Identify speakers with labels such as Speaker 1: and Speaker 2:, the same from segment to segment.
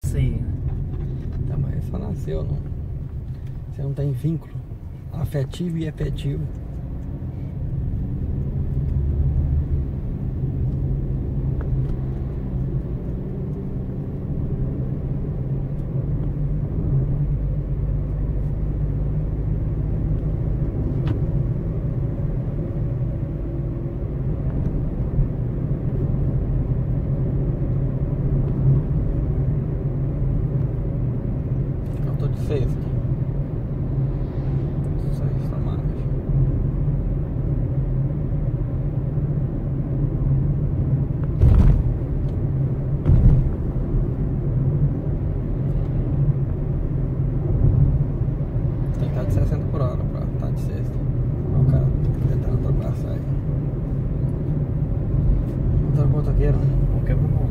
Speaker 1: Sim.
Speaker 2: Tá, mas só nasceu, não. Você não tem vínculo afetivo e efetivo. Eu tô de sexta. Sexta marcha. Tem que estar de 60 por hora pra estar de sexta. Olha o cara tentando ultrapassar aí. Motor motoqueiro, né?
Speaker 1: Qualquer um.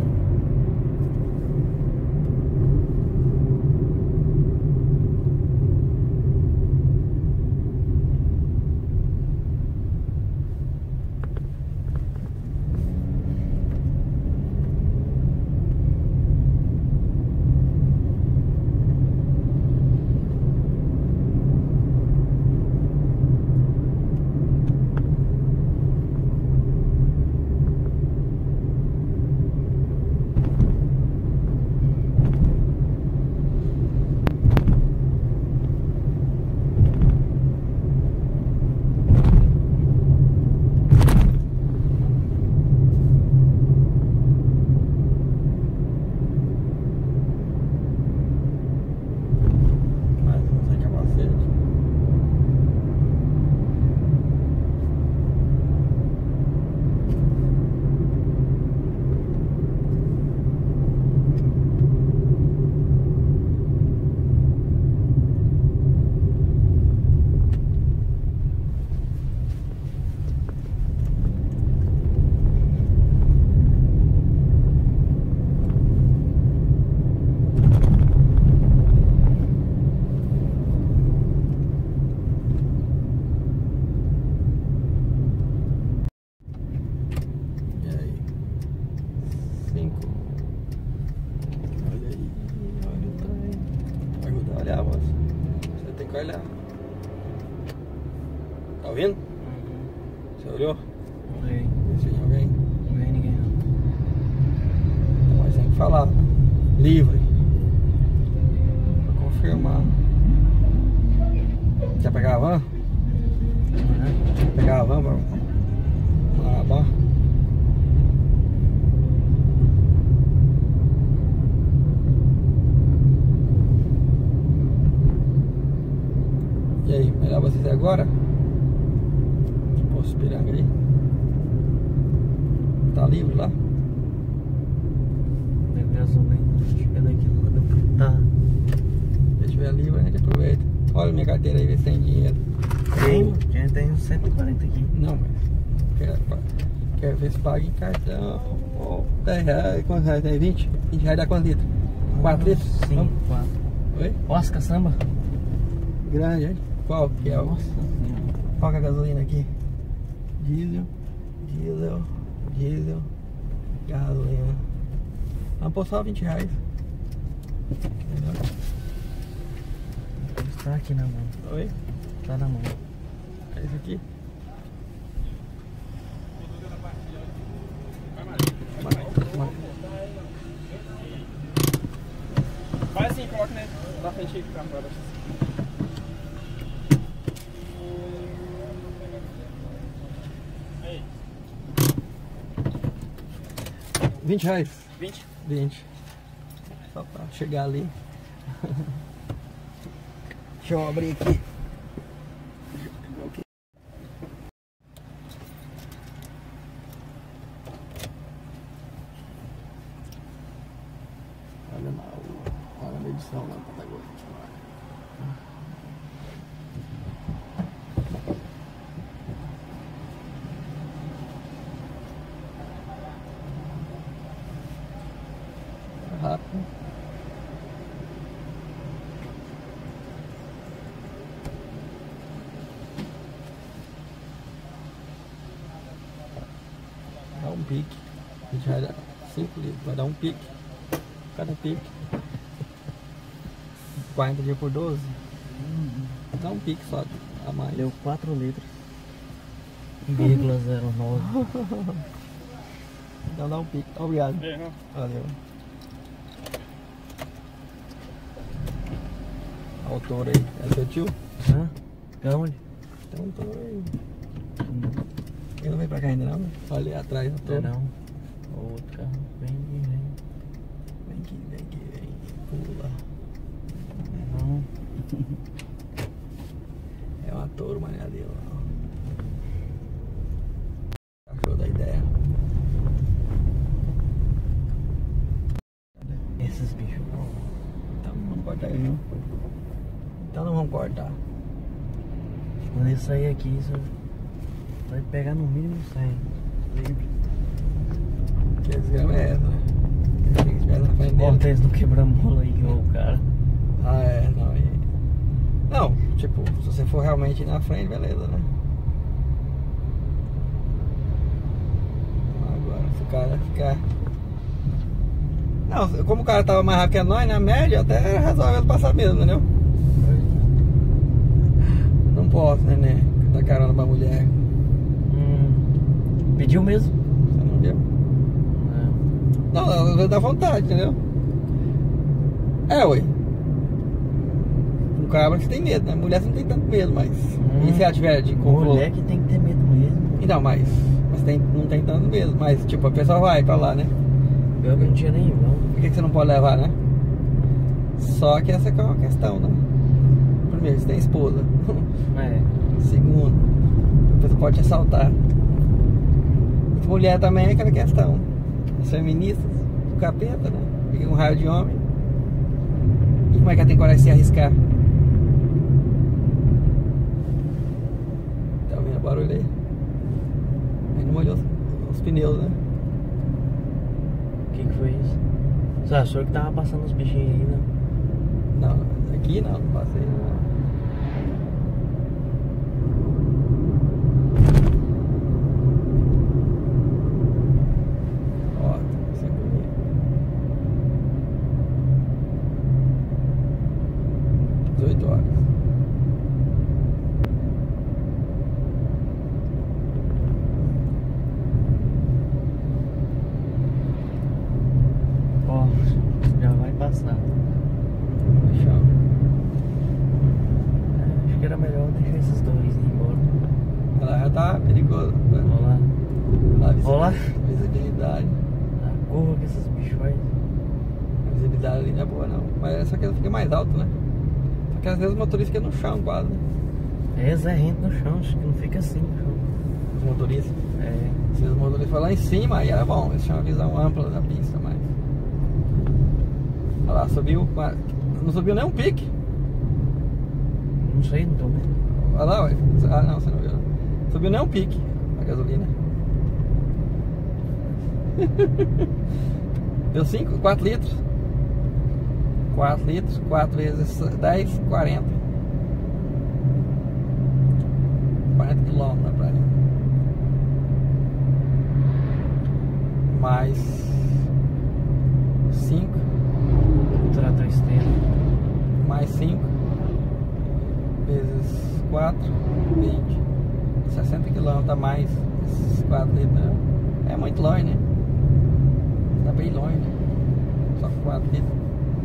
Speaker 2: Mas não sem capacete. E aí? 5. Olha aí, olha o trem. Ajuda a olhar, moço. Você tem que olhar. Tá ouvindo? Você olhou?
Speaker 1: Olhei.
Speaker 2: Vê se vem alguém.
Speaker 1: Não vem ninguém não.
Speaker 2: Então, mas tem que falar. Livre. Pra confirmar. Quer pegar a van? Quer pegar a van pra Marabá? E aí, melhor vocês ir agora? Poço Piranga aí. Tá livre lá?
Speaker 1: Deve gasolina. Chega daqui não dá pra tá.
Speaker 2: Se tiver livre, a gente aproveita. Olha minha carteira aí, vê se tem dinheiro.
Speaker 1: Tem, já tem uns 140 aqui.
Speaker 2: Não, mas quero ver se paga em cartão. Oh, 10 reais, quantos reais tem? 20? 20 reais dá quantos litros? 4 litros?
Speaker 1: Sim,
Speaker 2: Vamos?
Speaker 1: 4.
Speaker 2: Oi?
Speaker 1: Oscar Samba.
Speaker 2: Grande, hein? Qual que é o...
Speaker 1: Nossa senhora.
Speaker 2: Qual que é a gasolina aqui? Diesel, gasolina. Vamos pôr só 20 reais. Melhor.
Speaker 1: Está aqui na mão.
Speaker 2: Oi?
Speaker 1: Tá na mão.
Speaker 2: É esse aqui?
Speaker 3: Faz assim, coloca né, na frente aí pro carro pra baixo.
Speaker 2: 20 reais.
Speaker 3: 20?
Speaker 2: 20. Só pra chegar ali. Deixa eu abrir aqui. Olha a medição lá na Patagônia. Rápido. Dá um pique. A gente vai dar 5 litros, vai dar um pique. Cada pique 40 dias por 12. Dá um pique só a mais.
Speaker 1: Deu 4 litros. 0,09.
Speaker 2: Então dá um pique. Obrigado.
Speaker 3: É, não.
Speaker 2: Valeu. Olha o touro aí. É seu tio?
Speaker 1: Hã? Onde?
Speaker 2: Tem um touro aí. Ele não veio pra cá ainda não, né? Olha ali atrás do touro.
Speaker 1: Não. O outro carro. Vem.
Speaker 2: Vem aqui, vem. Pula.
Speaker 1: Não.
Speaker 2: É uma touro, mané dele lá. Cachorro da ideia.
Speaker 1: Esses bichos.
Speaker 2: Então não vamos cortar ele não. Então não vamos cortar.
Speaker 1: Quando ele sair aqui, isso vai pegar no mínimo 100. Livre.
Speaker 2: Que desgrama é essa, né? Se estiver na frente dele.
Speaker 1: Corta eles no quebra-mola aí, igual o cara.
Speaker 2: Ah, é, não. Não, tipo, se você for realmente ir na frente, beleza, né? Agora, se o cara ficar... Não, como o cara tava mais rápido que nós, na média, até resolve ele passar mesmo, entendeu? Não posso, né? Dar carona pra mulher.
Speaker 1: Pediu mesmo?
Speaker 2: Você não viu? Não, dá vontade, entendeu? É, ué. Um cabra que você tem medo, né? Mulher você não tem tanto medo, mas... E se ela tiver de complô?
Speaker 1: Mulher que tem que ter medo mesmo.
Speaker 2: Então, mas não tem tanto medo. Mas, tipo, a pessoa vai pra lá, né?
Speaker 1: Pior que não tinha nenhum.
Speaker 2: Por que você não pode levar, né? Só que essa é uma questão, né? Primeiro, você tem esposa.
Speaker 1: É.
Speaker 2: Segundo, a pessoa pode te assaltar. E mulher também é aquela questão. As feministas, o capeta, né? Fica com raio de homem. E como é que ela tem coragem de se arriscar? Tá ouvindo o barulho aí? Aí não molhou os pneus, né?
Speaker 1: O que foi isso? Você achou que tava passando os bichinhos aí, né?
Speaker 2: Não, aqui não passei não. Ó, isso é bonito. 18 horas.
Speaker 1: Ó, já vai passar.
Speaker 2: Fechou.
Speaker 1: Acho que era melhor deixar esses dois ir embora.
Speaker 2: Ela já tá perigoso. Né?
Speaker 1: Olha lá. Olá.
Speaker 2: Visibilidade.
Speaker 1: A curva que esses bichos fazem.
Speaker 2: A visibilidade ali não é boa não. Mas é só que ela fica mais alto, né? Só que às vezes o motorista fica no chão quase, né?
Speaker 1: É, Zé rente no chão, acho que não fica assim no chão.
Speaker 2: Os motoristas.
Speaker 1: É.
Speaker 2: Se os motoristas for lá em cima, aí era bom. Eles tinham uma visão ampla da pista, mas... Olha lá, subiu... Não subiu nem um pique.
Speaker 1: Não sei, não tô vendo.
Speaker 2: Olha lá, ué. Ah, não, você não viu não. Subiu nem um pique a gasolina. Deu 4 litros. 4 litros, 4 vezes 10, 40. 40 quilômetros na praia. Mais 5.
Speaker 1: Trator esteira.
Speaker 2: Mais 5 vezes 4, 20. 60 quilômetros a mais esses 4 litros, né? É muito longe, né? Tá bem longe, né? Só 4 litros.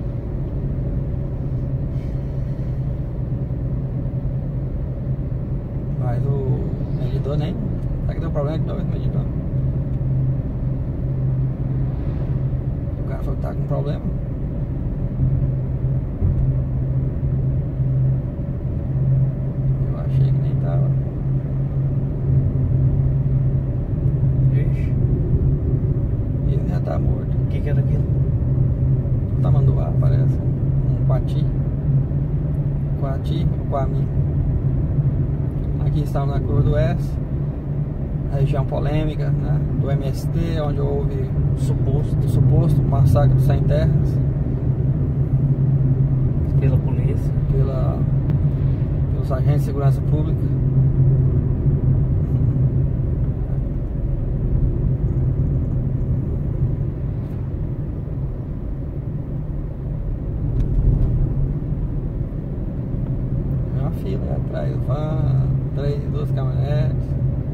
Speaker 2: Mas o medidor nem... Será que deu problema de novo esse medidor? O cara falou que tá com problema. Eu achei que nem tava.
Speaker 1: Ixi.
Speaker 2: Ele já tá morto.
Speaker 1: O que era aquilo?
Speaker 2: Tamanduá, parece. Um Quati. Quati, Quami. Aqui estamos na curva do S. A região polêmica, né, do MST, onde houve suposto massacre dos sem terras.
Speaker 1: Pela polícia.
Speaker 2: Pelos agentes de segurança pública. 3 van, 2 caminhonetes.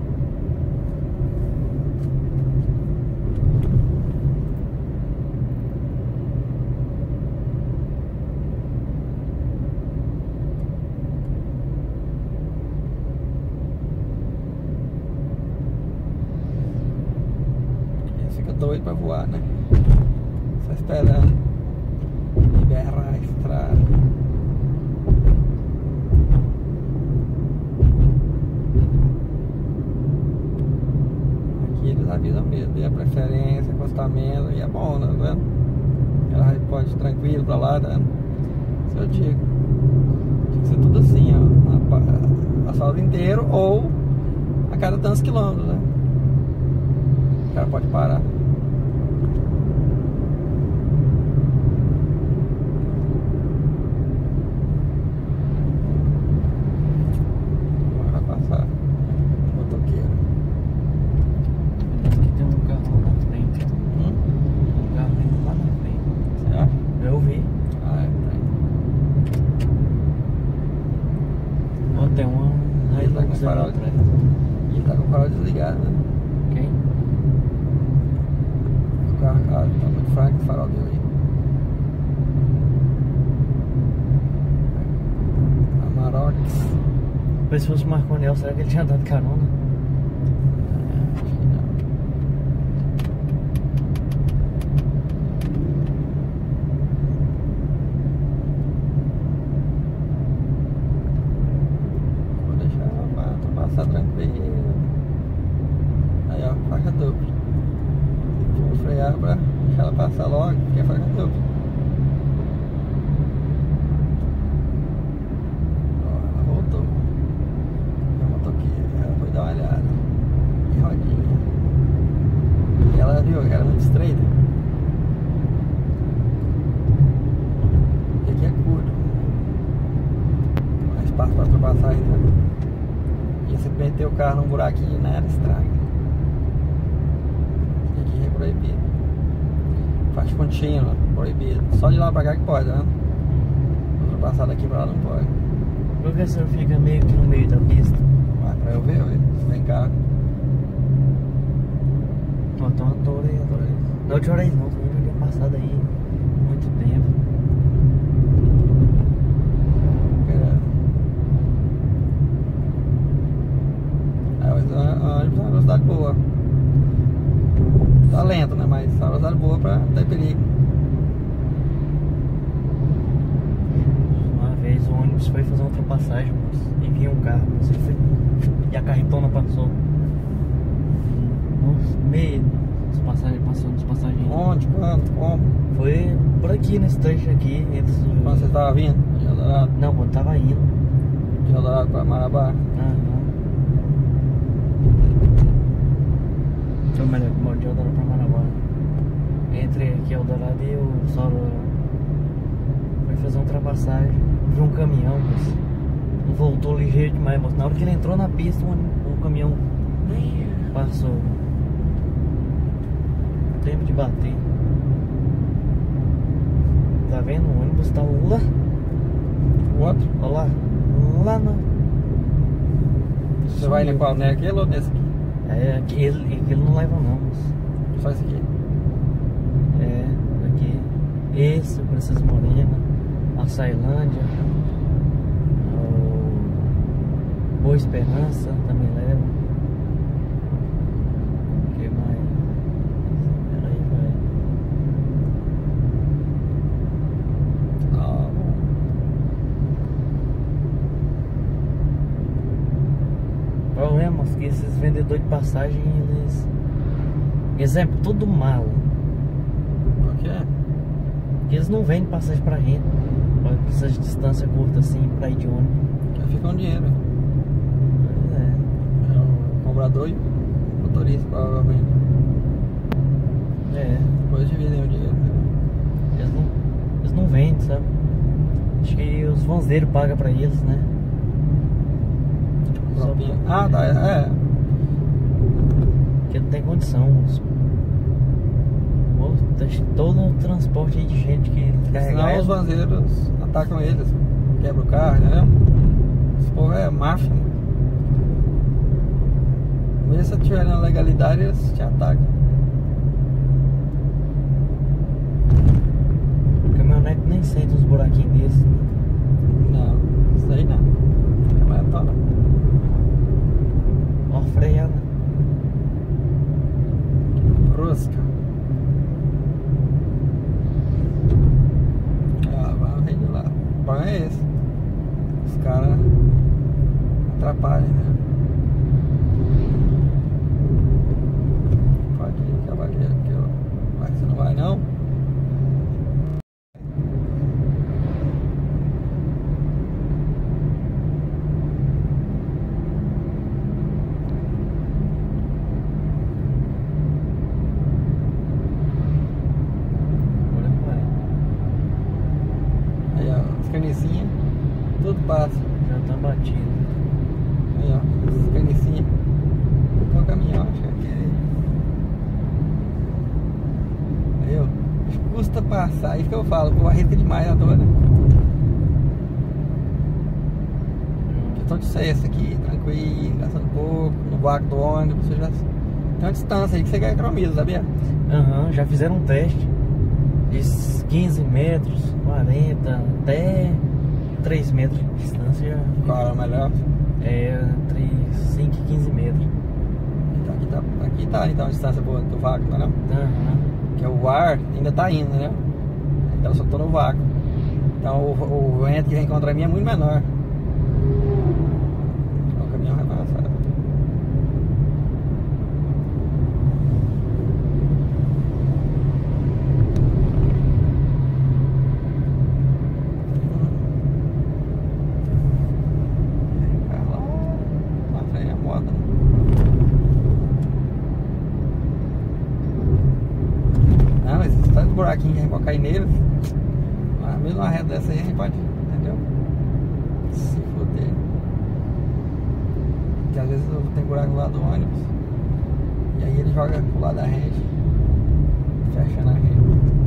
Speaker 2: Fica doido pra voar, né? Só esperando liberar a estrada. Aqui eles avisam mesmo, dê a preferência, acostamento, e é bom, né? Tá vendo? Ela pode ir tranquilo pra lá, tá vendo? Isso eu digo. Tinha que ser tudo assim, ó. Asfalto inteiro ou a cada tantos quilômetros, né? O cara pode parar. Vai passar motoqueiro.
Speaker 1: Aqui tem um carro lá na frente. Um carro indo lá na frente.
Speaker 2: Você acha?
Speaker 1: Eu vi.
Speaker 2: Ah, é,
Speaker 1: Ó, tem uma
Speaker 2: Ele tá com
Speaker 1: Hilux ali
Speaker 2: farol.
Speaker 1: atrás.
Speaker 2: E ele tá com o farol desligado, né?
Speaker 1: Quem?
Speaker 2: O carro tá muito fraco o farol dele aí. Amarok.
Speaker 1: Mas se fosse o Marconel, será que ele tinha dado carona?
Speaker 2: Acho que não. Vou deixar ela passar tranquilo. Aí ó, faixa dupla. Vou frear pra deixar ela passar logo, porque é faixa dupla. Ó, ela voltou. A motoqueira, ela foi dar uma olhada. E rodinha. E ela viu que era muito estreita. E aqui é curto. Não há espaço para ultrapassar ainda. E você meter o carro num buraquinho, nada estraga. E aqui é proibido. Faixa contínua, proibido. Só de lá pra cá que pode, né? Ultrapassar daqui pra lá não pode.
Speaker 1: Por que o senhor fica meio que no meio da pista?
Speaker 2: Vai pra eu ver, vem cá.
Speaker 1: Ó, tem uma torre aí atrás. Não, eu te orei não, também já tinha passado aí muito tempo.
Speaker 2: É, mas a ônibus tem uma velocidade boa. Tá lento, né? Mas uma velocidade boa pra não ter perigo.
Speaker 1: Uma vez o ônibus foi fazer uma ultrapassagem, moço, e vinha um carro, moço, ele foi... e a carretona passou. Nossa, meio dos passagem, passou dos passageiros.
Speaker 2: Onde? Quando? Como?
Speaker 1: Foi por aqui, nesse trecho aqui, entre os...
Speaker 2: Quando você tava vindo? De Eldorado?
Speaker 1: Não, quando tava indo.
Speaker 2: De Eldorado pra Marabá?
Speaker 1: Aham. Foi melhor que de Eldorado pra Marabá. Entre aqui Eldorado e o Sororó. Foi fazer uma ultrapassagem. Viu um caminhão, moço. Voltou ligeiro demais, moço. Na hora que ele entrou na pista, o caminhão passou. Tempo de bater. Tá vendo? O ônibus tá lá.
Speaker 2: O outro?
Speaker 1: Olha lá. Lá na...
Speaker 2: Você vai em qual? Né? Aquele ou nesse aqui?
Speaker 1: É, aquele não leva não, moço.
Speaker 2: Só esse aqui.
Speaker 1: É, aqui. Esse, Princesa Morena, a Sailândia, o Boa Esperança também leva. O que mais? Peraí, vai.
Speaker 2: Ah, bom.
Speaker 1: O problema é que esses vendedores de passagem, eles... Exemplo, tudo mala.
Speaker 2: Por quê?
Speaker 1: Eles não vendem passagem pra gente. Essas distâncias curtas assim, pra ir de ônibus.
Speaker 2: Já fica um dinheiro.
Speaker 1: É.
Speaker 2: É o cobrador e o motorista, provavelmente.
Speaker 1: É.
Speaker 2: Depois dividem o dinheiro.
Speaker 1: Eles não vendem, sabe? Acho que os vanzeiros pagam pra eles, né?
Speaker 2: Propinha. Ah, tá. É.
Speaker 1: Porque não tem condição, moço. Todo o transporte aí de gente que carregar.
Speaker 2: Senão os vanzeiros atacam eles, quebra o carro, entendeu? Esse povo é máfia, mano. Mesmo se tiver na legalidade, eles te atacam.
Speaker 1: Caminhonete nem sente uns buraquinhos desses, né?
Speaker 2: Não, isso aí não. Caminhonete tá lá.
Speaker 1: Ó, freada.
Speaker 2: Rosca. Ah, vai de lá. O problema é esse. Os caras atrapalham, né? Pode ir, cavaleiro, que eu... Vai que você não vai não?
Speaker 1: Agora vai.
Speaker 2: Aí, ó, as canicinhas, tudo passa.
Speaker 1: Já tá batido.
Speaker 2: Aí, ó, as canicinhas. Tem um caminhão, acho que é aquele. Aí, ó, custa passar, isso que eu falo, pô, arrisca demais a toda. Questão de ser esse aqui, tranquilo, gastando pouco, no vácuo do ônibus, você já tem uma distância aí que você economiza, sabia?
Speaker 1: Aham, já fizeram um teste de 15 metros, 40, até 3 metros de distância.
Speaker 2: Qual era o melhor?
Speaker 1: É entre 5 e 15 metros.
Speaker 2: Então, aqui tá então a distância boa do vácuo, não é não?
Speaker 1: Aham.
Speaker 2: Que é o ar ainda tá indo, né? Então eu só tô no vácuo. Então o vento que vem contra mim é muito menor. O caminhão vai passar. Lá na frente a moto. Não, mas esses tantos buraquinhos que a gente pode cair neles. Mesmo uma reta dessa aí a gente pode, entendeu? Se foder. Porque às vezes tem buraco lá do ônibus. E aí ele joga pro lado da rede. Fechando a rede.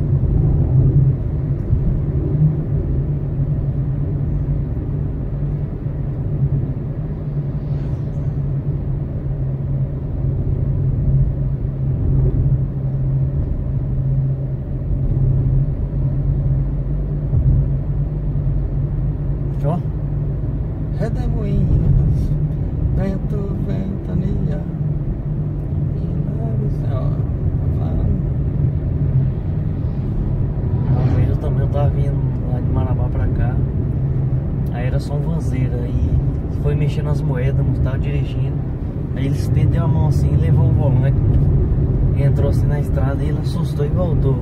Speaker 1: Ó,
Speaker 2: Redemoinhos, vento, ventania.
Speaker 1: uma vez eu também tava vindo lá de Marabá pra cá. Aí era só um vanzeiro. Aí foi mexendo nas moedas, não tava dirigindo. Aí ele estendeu a mão assim e levou o volante. Entrou assim na estrada e ele assustou e voltou.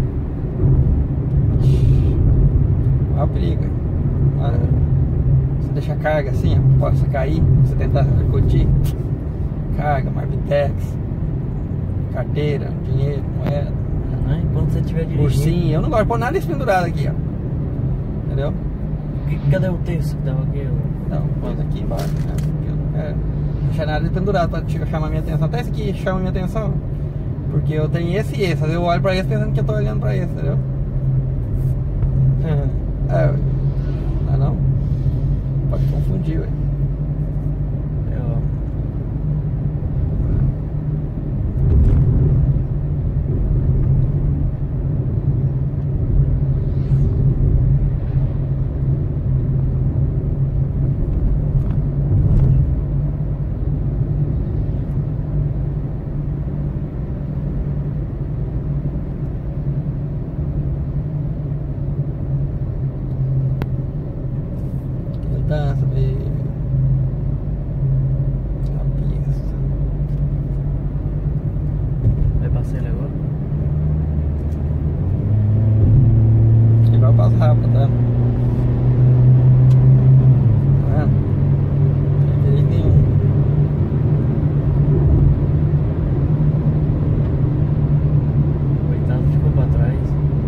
Speaker 2: Olha a perigo. Olha, você deixa a carga assim, ó, possa cair, você tentar curtir. Carga, Marbitex, carteira, dinheiro, moeda.
Speaker 1: Né? Enquanto você estiver dirigindo.
Speaker 2: Ursinho, eu não gosto de pôr nada desse pendurado aqui, ó. Entendeu?
Speaker 1: Cadê o texto que tava aqui?
Speaker 2: Não, põe aqui embaixo, né? Porque eu não quero deixar nada de pendurado pra chamar minha atenção. Até esse aqui chama minha atenção. Porque eu tenho esse e esse. Às vezes eu olho pra esse pensando que eu tô olhando pra esse, entendeu? É, não? Pode confundir, ué.
Speaker 1: Vai passar ele agora?
Speaker 2: Igual passa rápido, tá? Tá vendo? Não tem perigo nenhum.
Speaker 1: Coitado, ficou pra trás.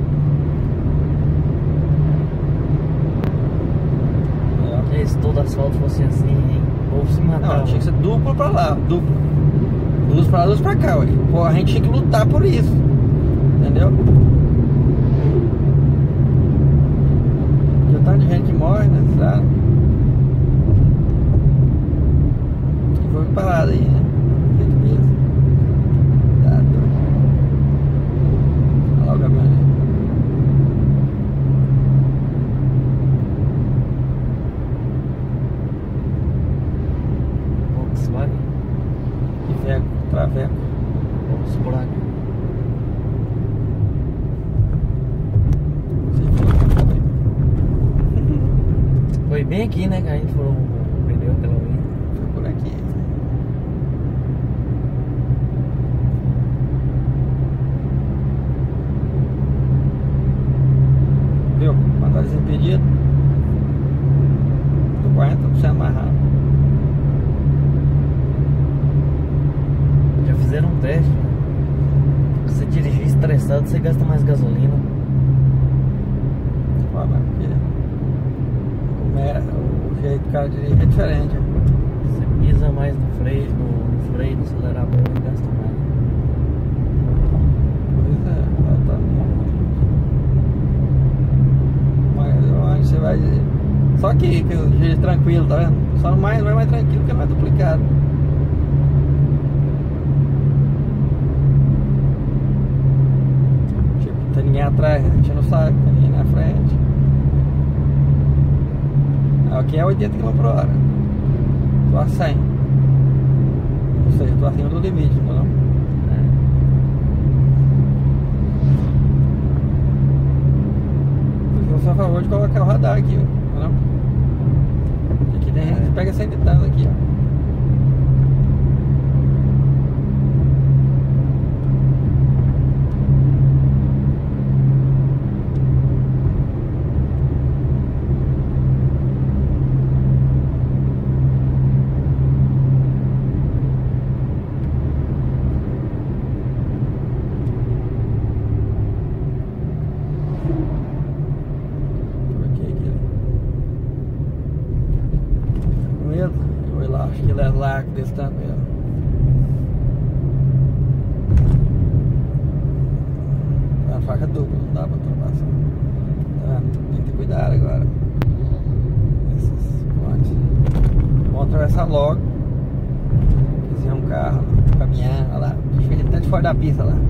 Speaker 1: Se todo asfalto fosse assim, hein? O povo se matava.
Speaker 2: Não, tinha que ser duplo pra lá, duplo. Duas pra lá, duas pra cá, ué. Pô, a gente tinha que lutar por isso. Entendeu? E o tanto de gente que morre, né? Sabe? parado aí, né? Feito mesmo. Tá doido. Olha lá o caminhoneiro.
Speaker 1: Volkswagen.
Speaker 2: Iveco, Traveco.
Speaker 1: Vamos por aqui. Foi bem aqui, né, que a gente falou o pneu aquela vez.
Speaker 2: Foi por aqui. Viu? Mandar desimpedido. Tô 40% mais rápido.
Speaker 1: Já fizeram um teste. Se você dirigir estressado, você gasta mais gasolina.
Speaker 2: Olha, mas porque o jeito que o cara dirige é diferente.
Speaker 1: Você pisa mais no freio, no acelerador e gasta mais.
Speaker 2: Pois é, exatamente. Mas eu acho que você vai dizer. Só que o jeito tranquilo, tá vendo? Só não é mais tranquilo porque não é duplicado. Tipo, tem ninguém atrás, a gente não sabe, tem ninguém na frente. Aqui é 80 km/h. Tô a 100. Ou seja, tô acima do limite, não? Eu sou a favor de colocar o radar aqui, ó. Não? Aqui tem gente que pega 100 e tanto aqui, ó. Acho que ele é largo desse tamanho. É uma faca dupla, não dá pra ultrapassar. Tá? Tem que ter cuidado agora. Esses pontes. Vamos atravessar logo. Fizer um carro, um caminhão, olha lá. O bicho fica até de fora da pista lá.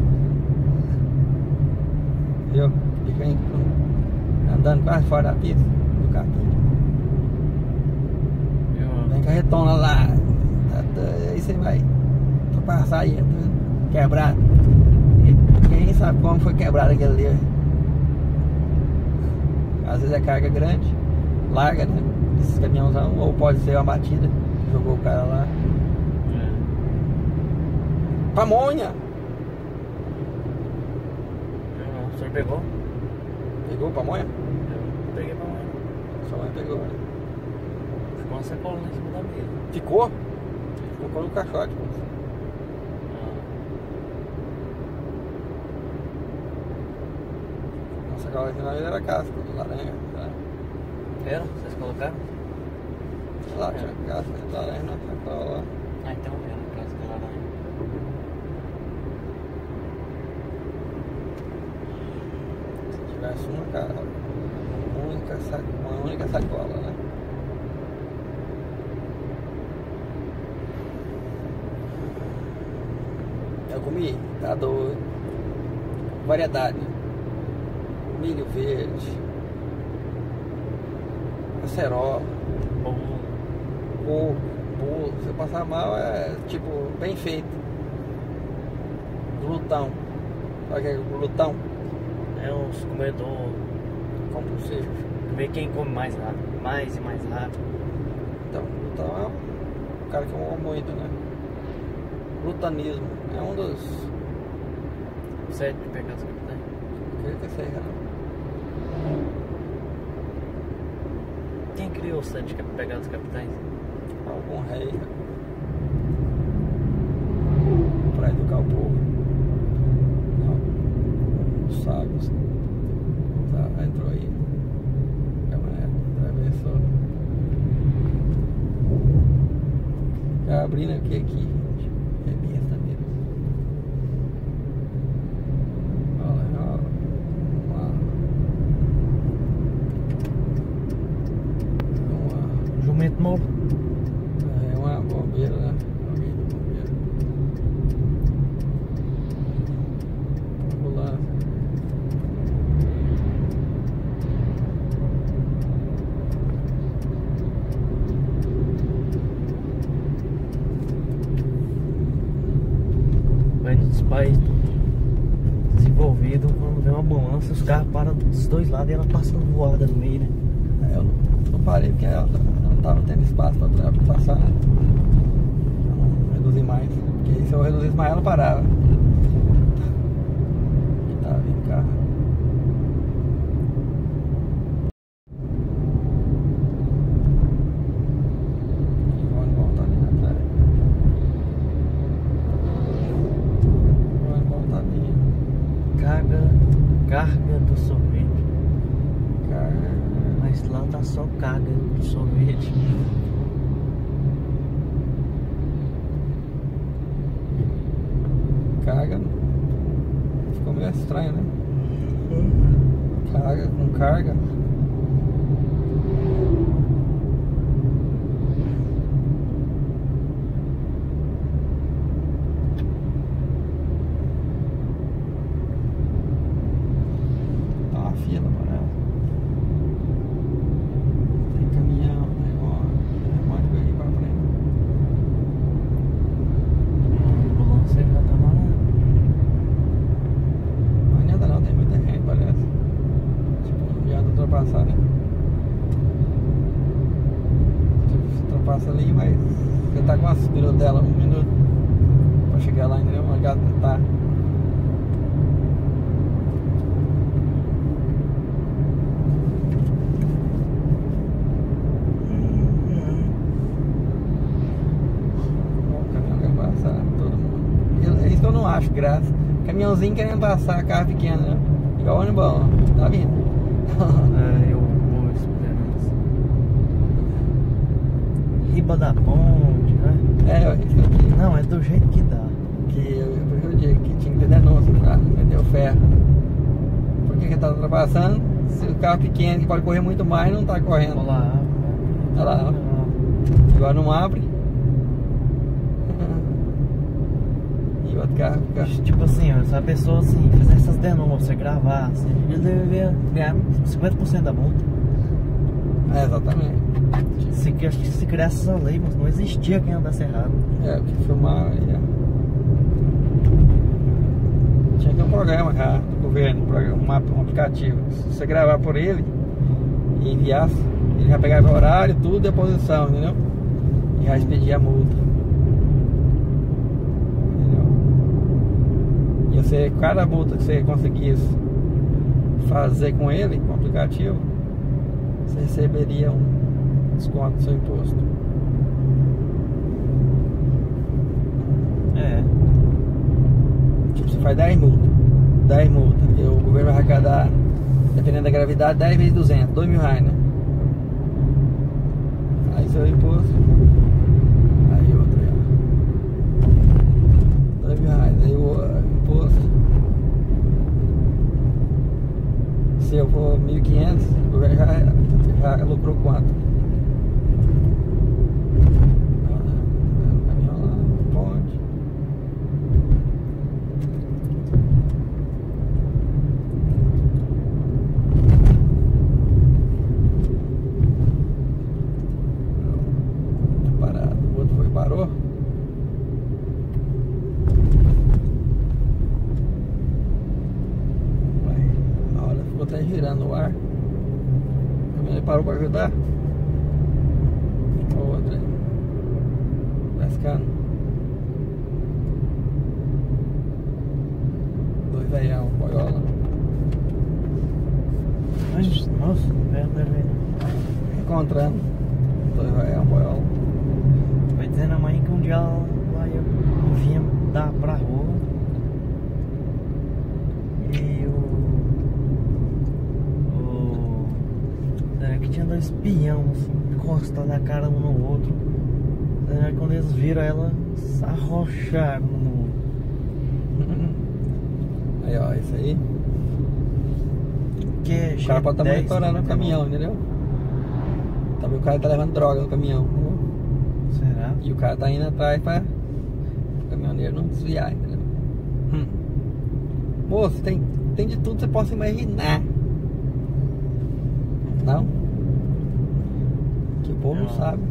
Speaker 2: Viu? Fica aí, andando quase fora da pista do carrinho. Vem carretona lá, aí você vai passar aí, quebrado. Quem sabe como foi quebrado aquele ali? Às vezes é carga grande, larga, né? Esses caminhãozão, ou pode ser uma batida, jogou o cara lá. Pamonha!
Speaker 1: O senhor pegou?
Speaker 2: Pegou pamonha?
Speaker 1: Eu peguei pamonha.
Speaker 2: Sua mãe pegou, né?
Speaker 1: Ficou uma sacola lá em cima da mesa.
Speaker 2: Ficou? Ficou no caixote. Nossa, aquela aqui na mesa era casca de laranja. Né?
Speaker 1: Era? Vocês colocaram?
Speaker 2: Lá tinha casca de laranja na sacola lá.
Speaker 1: Ah, então era casca de laranja.
Speaker 2: Se tivesse uma única sacola, né? Eu comi, tá doido. Variedade. Milho verde. Acerola. Bolo. Se eu passar mal é tipo bem feito. Glutão. Sabe o que é glutão?
Speaker 1: É uns comedor
Speaker 2: Compulsivo.
Speaker 1: ver quem come mais rápido. Mais e mais rápido.
Speaker 2: Então, glutão é um cara que come muito, né? Glutanismo é um dos
Speaker 1: 7 pecados capitais.
Speaker 2: Acredito que seja, né?
Speaker 1: Quem criou os 7 pecados capitais?
Speaker 2: Algum rei, né? Pra educar o povo. Não, os sábios. Tá, entrou aí. Atravessou. Tá abrindo aqui, gente. É besta mesmo. Olha,
Speaker 1: Jumento novo.
Speaker 2: é uma bombeira, né?
Speaker 1: país desenvolvido, quando vem uma ambulância, os carros param dos dois lados e ela passa voada no meio, né?
Speaker 2: Eu não parei porque ela não tava tendo espaço pra passar, né? Eu não reduzi mais. Porque se eu reduzisse mais, ela parava. Tá vindo carro. E o ônibus tá vindo atrás. O ônibus tá vindo.
Speaker 1: Carga do sorvete.
Speaker 2: Carga.
Speaker 1: Mas lá tá só carga do sorvete.
Speaker 2: Carga. Ficou meio estranho, né? Carga com carga. Tá uma fila, mano. Tem caminhão, tem um monte de coisa aqui pra frente.
Speaker 1: A ambulância já tá lá.
Speaker 2: Não adianta não, tem muita gente, parece. Tipo, não adianta ultrapassar, né? Tipo, você ultrapassa ali, mas você tá com as minutos dela, 1 minuto pra chegar lá, entendeu? Uma gata tá. O caminhão quer passar, todo mundo. É isso que eu não acho graça. Caminhãozinho querendo passar, carro pequeno, né? Igual o ônibus, ó. Tá vindo.
Speaker 1: É, eu vou esperando isso. Riba da ponte, né?
Speaker 2: É, isso aqui.
Speaker 1: Não, é do jeito que dá.
Speaker 2: Que eu digo que tinha que ter denúncia pra meter o ferro. Por que tá ultrapassando? Se o carro pequeno que pode correr muito mais, não tá correndo.
Speaker 1: Olha lá.
Speaker 2: Olha lá, agora não abre. E o outro carro fica.
Speaker 1: Tipo assim, ó, se a pessoa assim, fizer essas denúncias, gravar, assim, ele deveria ganhar 50% da multa.
Speaker 2: É, exatamente.
Speaker 1: Acho que se criasse essa lei, mas não existia quem andasse errado.
Speaker 2: É, o que filmar aí. Tinha que ter um programa já do governo, um aplicativo. Se você gravar por ele e enviasse, ele já pegava o horário, tudo e a posição, entendeu? E já expedia a multa. Entendeu? E você, cada multa que você conseguisse fazer com ele, com o aplicativo, você receberia um desconto do seu imposto.
Speaker 1: É.
Speaker 2: Tipo, você faz 10 multas. E o governo vai arrecadar, dependendo da gravidade, 10 vezes 200, R$2.000, né? Aí seu imposto. Aí outro aí, ó. R$2.000. Aí o imposto. Se eu for 1.500, o governo já lucrou quanto? Caminhão lá, ponte. Parado, o outro foi e parou. A hora ficou até girando no ar. Ele parou para ajudar. O outro aí pescando. 2 veião, boiola.
Speaker 1: Mas, nossa, perto da gente.
Speaker 2: Encontrando 2 veião, boiola.
Speaker 1: Vai dizendo a mãe que um dia ela vinha pra rua e será que tinha 2 espião assim, encostados a cara um no outro. Será que quando eles viram ela, se arrocharam no.
Speaker 2: Aí ó, isso aí.
Speaker 1: Que
Speaker 2: O cara pode estar monitorando o caminhão, entendeu? Também o cara tá levando droga no caminhão, entendeu?
Speaker 1: Será?
Speaker 2: E o cara tá indo atrás pra o caminhoneiro não desviar, entendeu? Moço, tem de tudo que você possa imaginar. Não? Que o povo não sabe.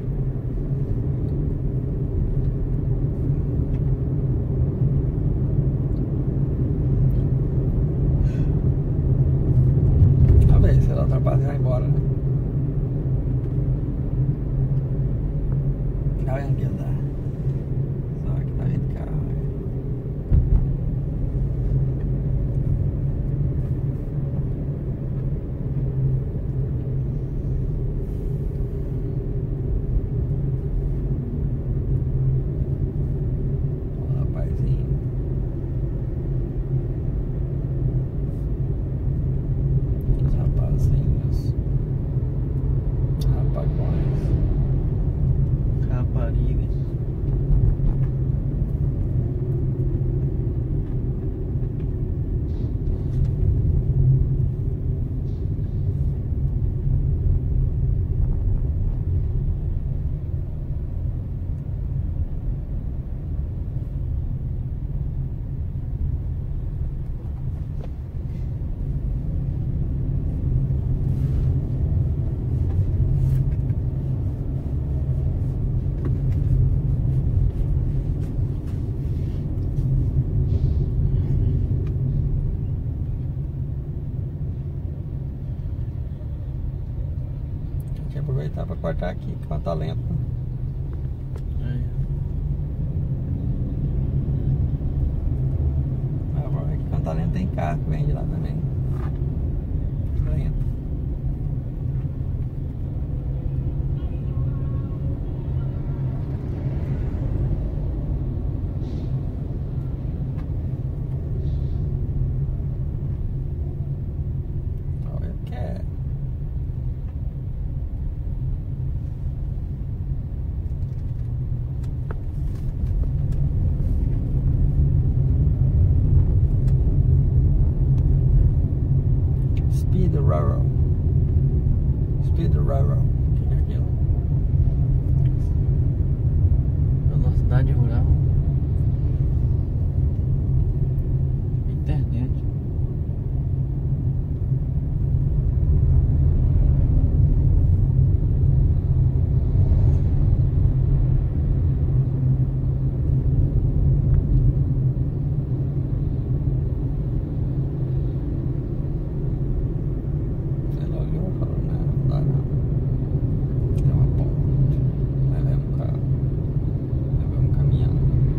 Speaker 2: Olha onde ele dá. Só que tá vindo carro. Ó, rapazinho. Os rapazinhos. Rapagões.
Speaker 1: Raparigas.
Speaker 2: Deixa eu aproveitar para cortar aqui, que tá lento. Aqui quando lento tem carro que vem de lá também. Lento. Olha que é. Speed Railroad. Speed Railroad. O que é aquilo?
Speaker 1: Velocidade rural. Internet.
Speaker 2: Ela olhou e falou, não dá não. Tem uma ponte. Aí leva um carro. Leva um caminhão.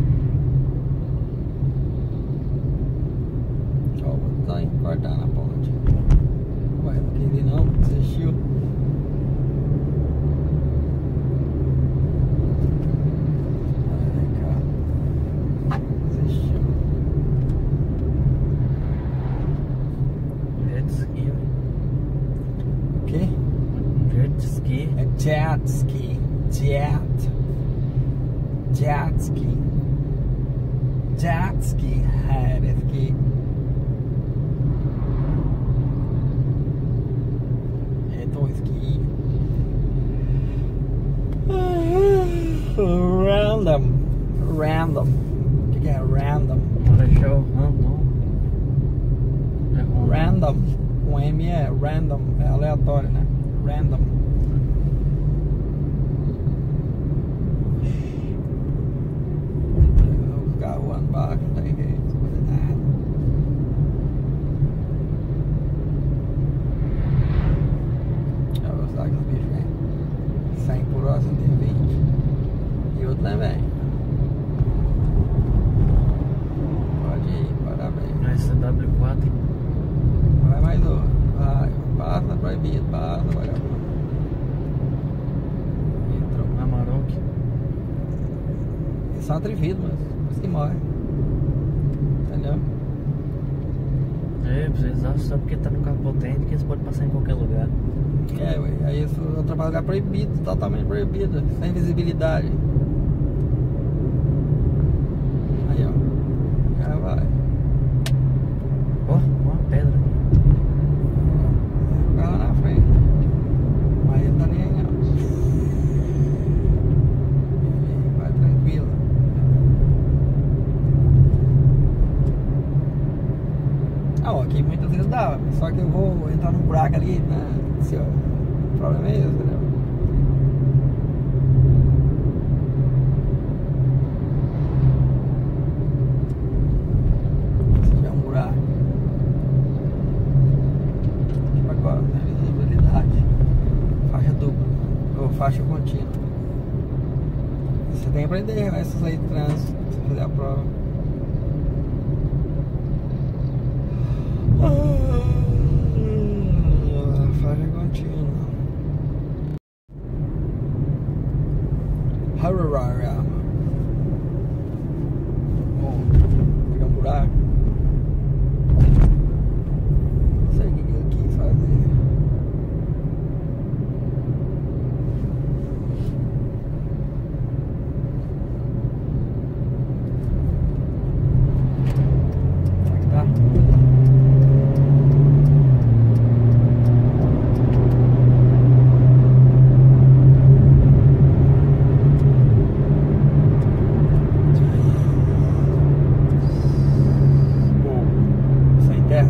Speaker 2: Ó, vou tá indo cortar na ponte. Ué, não quis ir não, desistiu. Olha cá. Desistiu.
Speaker 1: Jet ski.
Speaker 2: O quê?
Speaker 1: Jet ski.
Speaker 2: É jet ski. Jet ski. Jet ski. É, deve que. É do ski. Random. Random. O que é random?
Speaker 1: Marechal Random. É Random.
Speaker 2: Random. Com M é random. É aleatório, né? Random. Os carros voando baixo, não tem jeito, não fazer nada. A velocidade que os bichos vêm. 100 por hora, 120. E outro também. Pode ir, parabéns.
Speaker 1: Na SW4.
Speaker 2: Vai mais outro. Vai, passa proibido, passa, vagabundo. Entrou.
Speaker 1: Amarok.
Speaker 2: Eles são atrevidos, mas por isso que morre. Entendeu?
Speaker 1: É, vocês acham só porque tá no carro potente que eles podem passar em qualquer lugar.
Speaker 2: É, ué. Aí isso é um lugar proibido, totalmente proibido, sem visibilidade. Aí, ó. Já vai.
Speaker 1: Ó, uma pedra.
Speaker 2: O carro na frente. Mas ele tá nem aí, não. Ele vai tranquilo. Ah, ó, aqui muitas vezes dá, só que eu vou entrar num buraco ali, né? O problema é esse, entendeu? Se tiver um buraco. Tipo agora, né? Visibilidade. faixa contínua. Você tem que aprender essas leis de trânsito se você fizer a prova. Faixa contínua. Hararara. Pegar um buraco. Não sei o que ele quis fazer. Tá? Sem terra.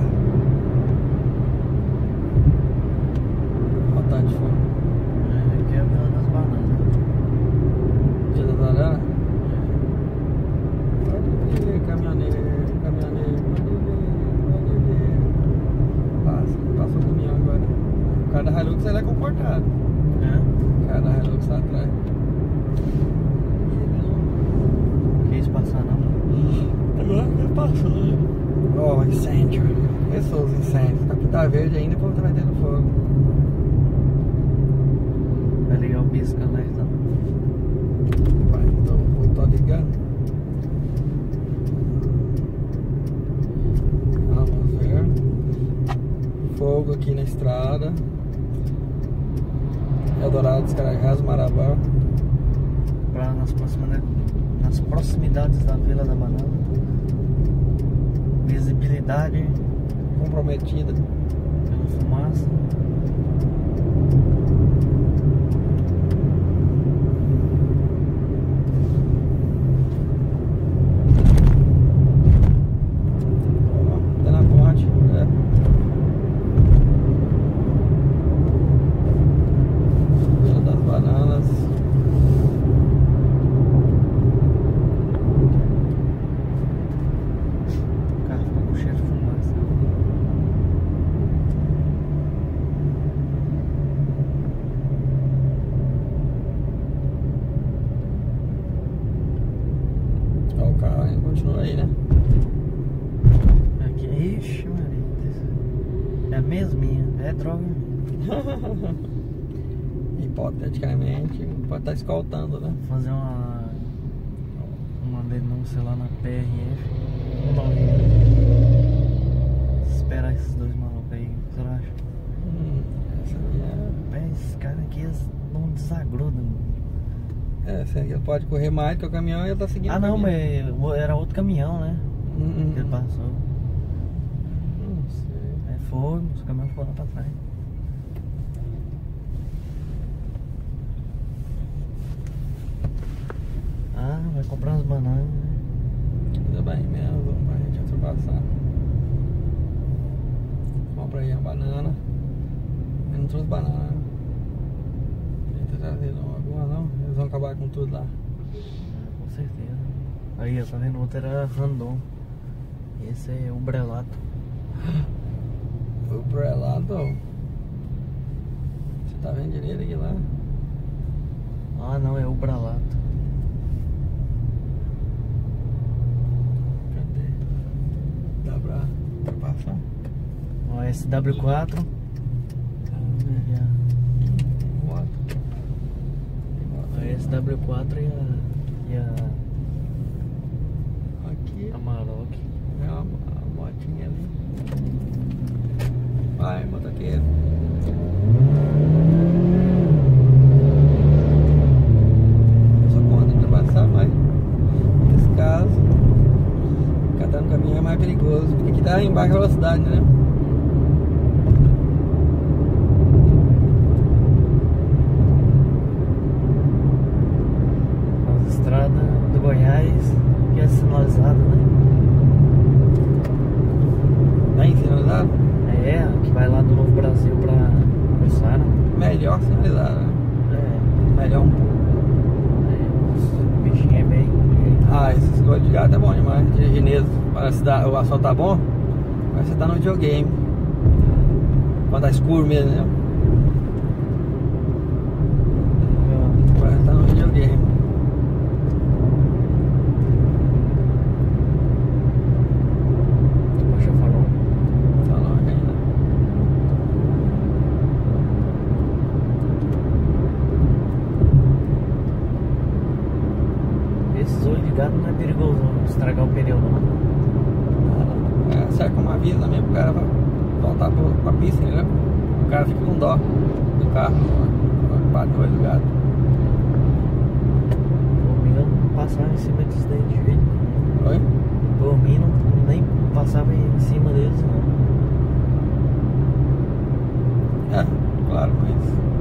Speaker 2: Olha o tanto de fogo.
Speaker 1: Aqui é a Vila das Bananas.
Speaker 2: Dia da Banana? Pode ver, caminhoneiro. Passou o caminhão agora. O cara da Hilux ele é comportado. O cara da Hilux tá atrás.
Speaker 1: Não quis passar não.
Speaker 2: Agora ele passou, né? Ó, incêndio. Esses são os incêndios. Tá pintar verde ainda, depois tá metendo fogo.
Speaker 1: Vai ligar o pisca-alerta.
Speaker 2: Vai, então tô ligando. Vamos ver. Fogo aqui na estrada. Eldorado, Descarregás, Marabá.
Speaker 1: Nas proximidades da Vila da Banana. Visibilidade
Speaker 2: Comprometida.
Speaker 1: pela fumaça.
Speaker 2: Ó, tá na ponte. É. Vila das Bananas.
Speaker 1: O carro ficou com cheiro de fumaça.
Speaker 2: Ó, o carro ainda continua aí, né?
Speaker 1: Aqui, ixi, Maria. É a mesminha, é droga.
Speaker 2: Hipoteticamente, pode estar escoltando, né?
Speaker 1: Vou fazer uma denúncia lá na PRF. Vamos dar um jeito. Esperar esses dois malucos aí, o que você acha?
Speaker 2: Essa aí
Speaker 1: Esse cara aqui eles não desagrudam.
Speaker 2: essa aí ele pode correr mais que o caminhão e ele tá seguindo.
Speaker 1: Ah
Speaker 2: o
Speaker 1: não,
Speaker 2: caminhão.
Speaker 1: mas era outro caminhão, né? Que ele passou.
Speaker 2: Não sei.
Speaker 1: Aí foi, os caminhões foram lá pra trás. Ah, vai comprar umas bananas, né?
Speaker 2: Ainda bem mesmo, pra gente ultrapassar. Compra aí uma banana. Eu não trouxe banana. Eita, trazer alguma não. Eles vão acabar com tudo lá.
Speaker 1: Com certeza. Aí, ó, tá vendo? O outro era Randon. Esse é o Brelato.
Speaker 2: O Brelado. Você tá vendo direito aqui lá?
Speaker 1: Ah não, é o Brelato.
Speaker 2: Cadê? Dá pra ultrapassar?
Speaker 1: Ó, SW4.
Speaker 2: Moto.
Speaker 1: A SW4 e
Speaker 2: Aqui
Speaker 1: a Maroc.
Speaker 2: é a motinha ali. Vai, motoqueiro. Eu sou contra ultrapassar, mas nesse caso, catar no caminhão é mais perigoso, porque aqui tá em baixa velocidade, né?
Speaker 1: As estradas do Goiás, que é sinalizada, né?
Speaker 2: Bem sinalizado?
Speaker 1: É, que vai lá do Novo Brasil pra Jussara.
Speaker 2: Melhor sinalizado, né?
Speaker 1: É,
Speaker 2: Melhor um pouco.
Speaker 1: o bichinho é bem.
Speaker 2: Ah, esse escolha de gato é bom demais. De chinês, parece que o asfalto tá bom, mas você tá no videogame. Quando tá escuro mesmo, né?
Speaker 1: ligado, não é perigoso estragar o pneu não.
Speaker 2: Serve como aviso também pro cara voltar pra pista, entendeu? O cara fica com dó do carro, bate no olho do gato.
Speaker 1: Por mim eu não passava em cima disso daí de jeito nenhum.
Speaker 2: Oi?
Speaker 1: Por mim não, nem passava em cima deles não.
Speaker 2: Claro, mas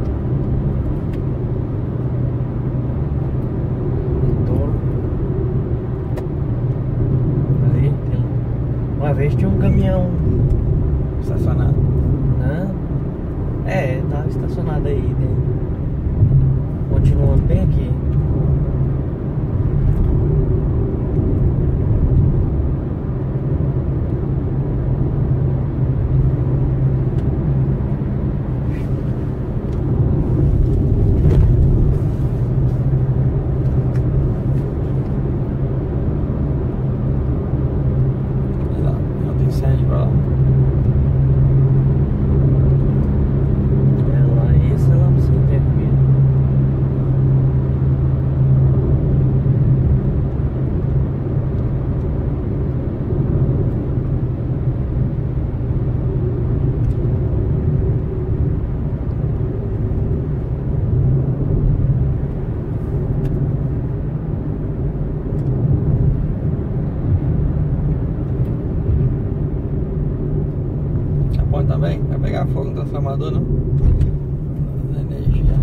Speaker 1: uma vez tinha um caminhão
Speaker 2: estacionado.
Speaker 1: Tava estacionado aí, né? Continuando bem aqui.
Speaker 2: Também vai pegar fogo no transformador, não? Energia.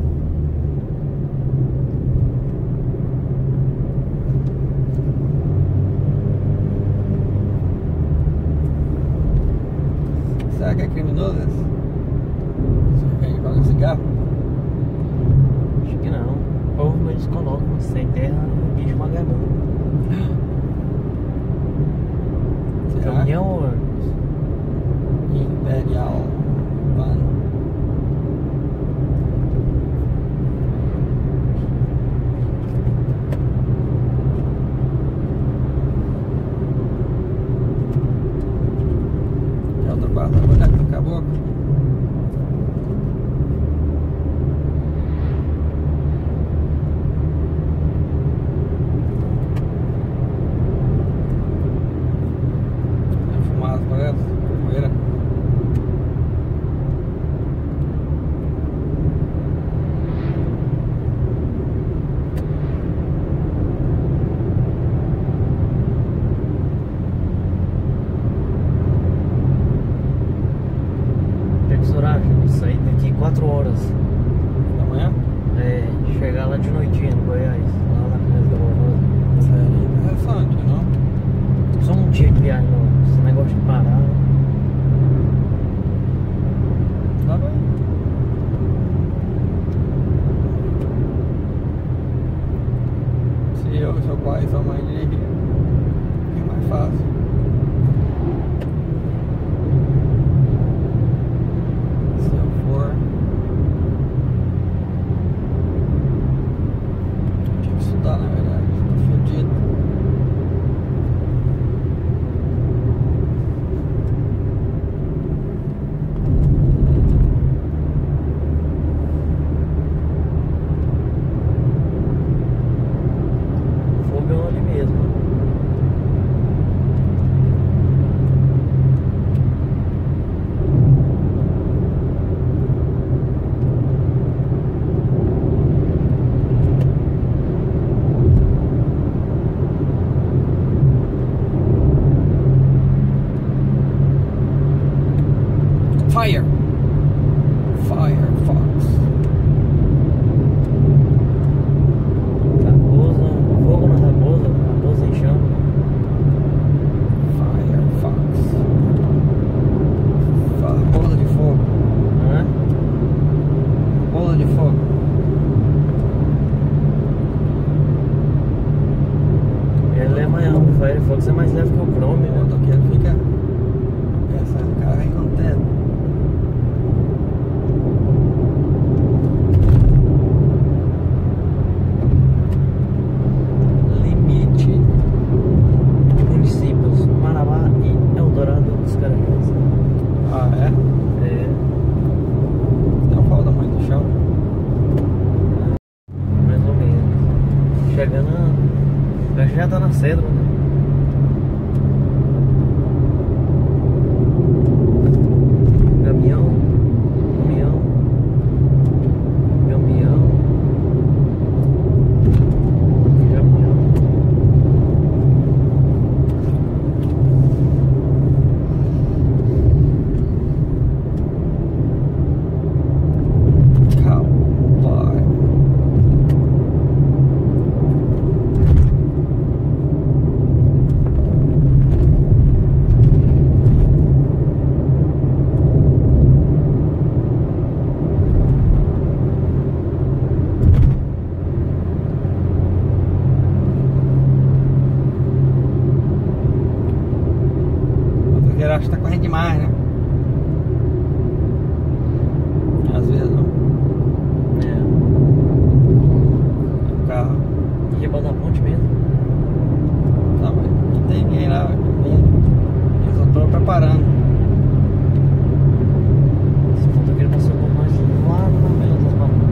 Speaker 2: Será que é criminoso esse? Você joga cigarro?
Speaker 1: Acho que não. Ou eles colocam sem terra bicho vagabundo. Caminhão
Speaker 2: Imperial Van. Já ultrapassa a boneca do caboclo. Fumaça, parece. Poeira.
Speaker 1: Sair daqui 4 horas
Speaker 2: Da manhã?
Speaker 1: Chegar lá de noitinha no Goiás, lá na casa da vovó.
Speaker 2: Isso aí é interessante, não?
Speaker 1: Só um dia de viagem, não. Esse negócio de parar.
Speaker 2: Tá bem. Se eu, seu pai e sua mãe dirigir, é mais fácil. Na verdade, tô fodido.
Speaker 1: Fogo é um alimento. na Cedro, né? Caminhão, caminhão, caminhão, caminhão.
Speaker 2: Cowboy. Motoqueiro acha que tá correndo demais, né? Às vezes não.
Speaker 1: É.
Speaker 2: O carro.
Speaker 1: Aqui é da ponte mesmo.
Speaker 2: Não, mas não tem ninguém lá vindo. Eu só tô preparando.
Speaker 1: Esse motoqueiro passou um pouco mais lá na Vila das Bananas.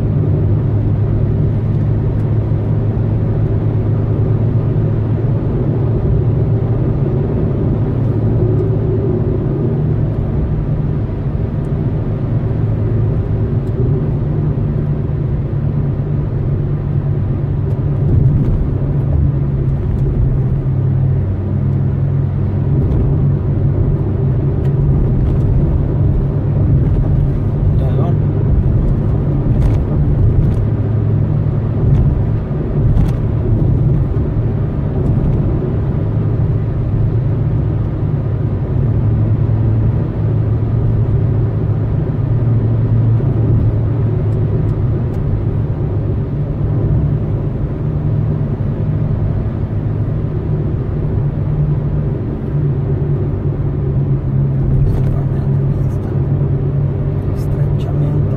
Speaker 2: Legal? Estreichamento.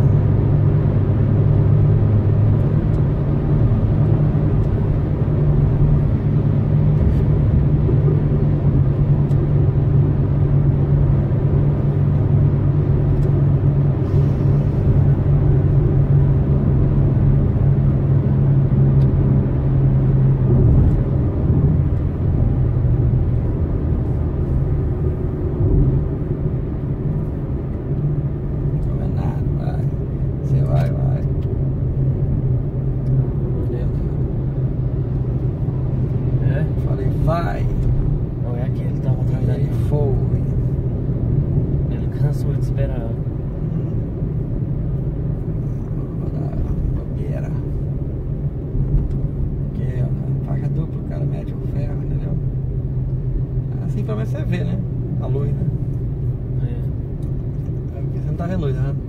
Speaker 2: Não é nada, vai. Você vai.
Speaker 1: É?
Speaker 2: Falei, vai.
Speaker 1: Não é aquele que tava atrás
Speaker 2: E
Speaker 1: dali.
Speaker 2: ele foi.
Speaker 1: Ele cansou de esperar.
Speaker 2: Bobeira. Porque ó, faixa dupla, o cara mete o ferro, entendeu? Assim pelo menos você vê, né? A luz, né?
Speaker 1: É.
Speaker 2: Aqui você não tá vendo luz, né?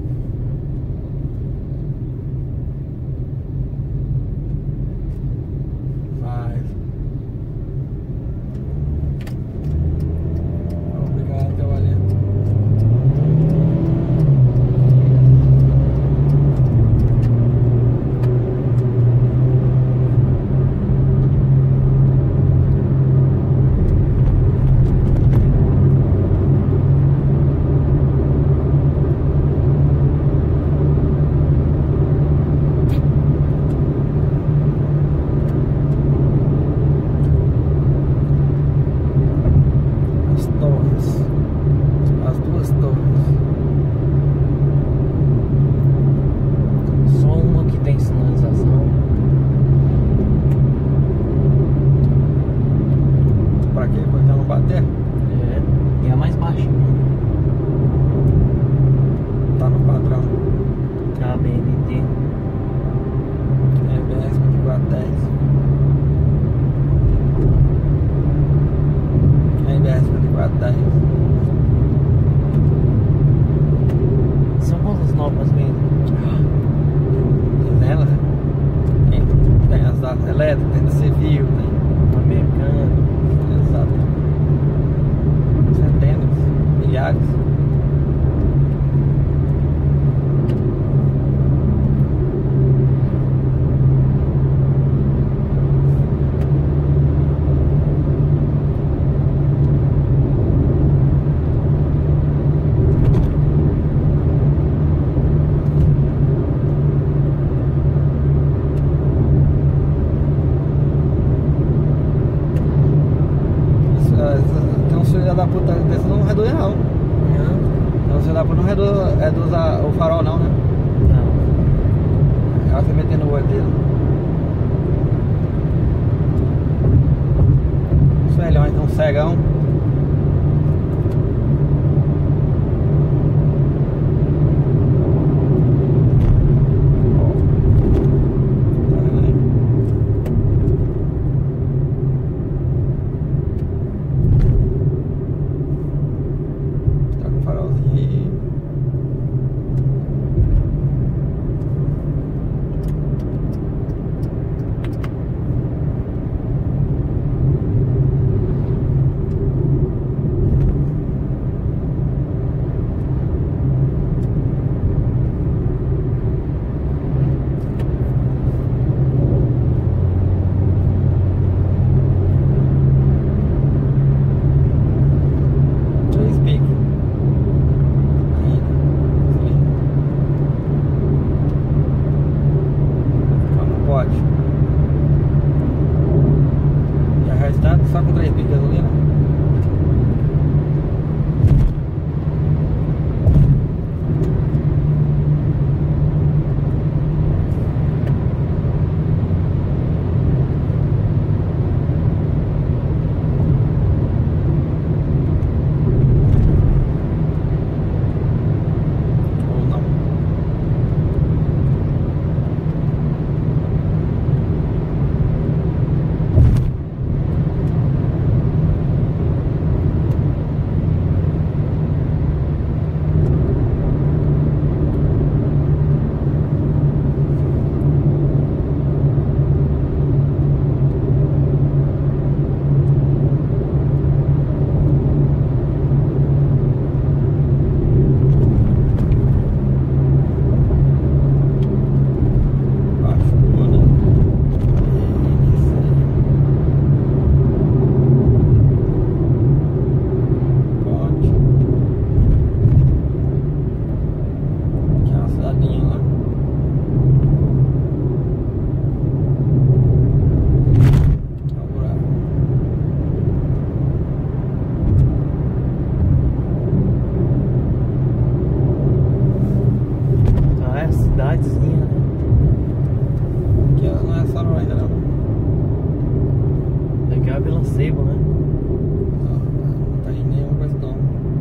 Speaker 2: Mas. Obrigado, cavaleiro. As torres. As duas torres.
Speaker 1: Só uma que tem sinalização.
Speaker 2: Pra quê? Pra já não bater?
Speaker 1: É. E a mais baixa.
Speaker 2: Tá no padrão.
Speaker 1: A BNT.
Speaker 2: RBS 5410. RBS 5410.
Speaker 1: São quantas normas mesmo?
Speaker 2: Tem nelas, né? Tem as da elétrica, tem da civil, tem.
Speaker 1: Americano.
Speaker 2: Exato. Centenas, milhares. você metendo o olho dele. Os velhões estão cegão. Só com 3 bicos de gasolina. Ou não.
Speaker 1: Cidadezinha, né?
Speaker 2: Aqui não é só ainda não.
Speaker 1: Daqui é a Vila Sebo, né?
Speaker 2: Não tá em nenhuma coisa não.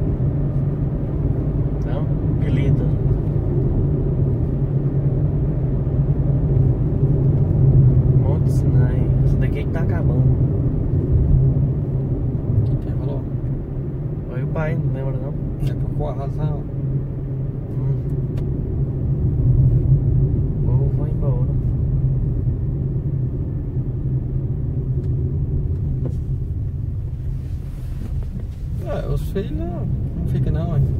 Speaker 1: Não? Pilita. Monte Sinai. Essa daqui é que tá acabando.
Speaker 2: Quem falou?
Speaker 1: Foi o pai, não lembra não?
Speaker 2: É por qual razão?
Speaker 1: Vou embora.
Speaker 2: Os filhos não ficam não, hein?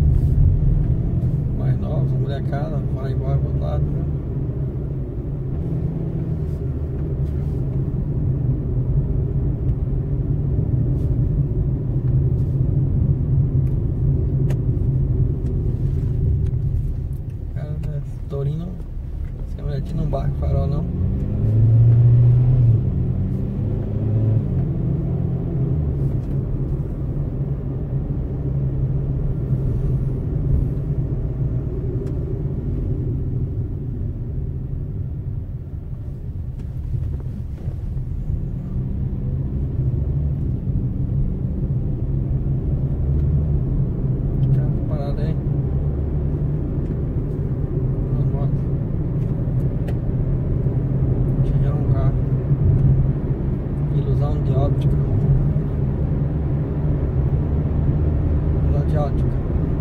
Speaker 2: Mais novos, a molecada vai embora pro outro lado, né? Cara, Torino, essa mulher não barca farol não. De óptica. Ilusão de óptica.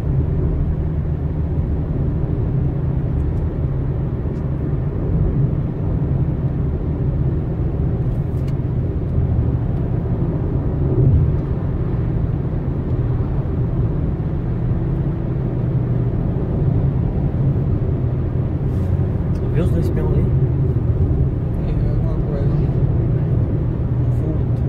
Speaker 1: Viu os dois peões ali?
Speaker 2: É alguma coisa. Um vulto.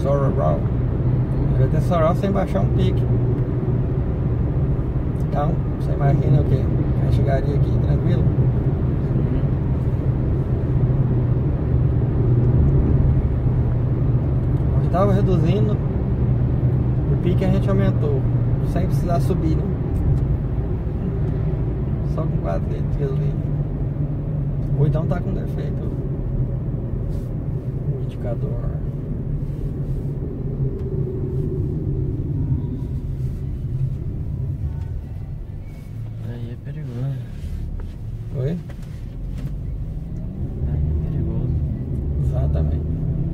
Speaker 2: Sorrow. Vai ter Sorrow sem baixar um pique. Então, você imagina o quê? Eu chegaria aqui tranquilo. Onde estava reduzindo, o pique a gente aumentou, sem precisar subir, né? Só com 4 litros ali. Ou então tá com defeito o indicador.
Speaker 1: Aí é perigoso.
Speaker 2: Oi?
Speaker 1: Aí é perigoso.
Speaker 2: Exatamente.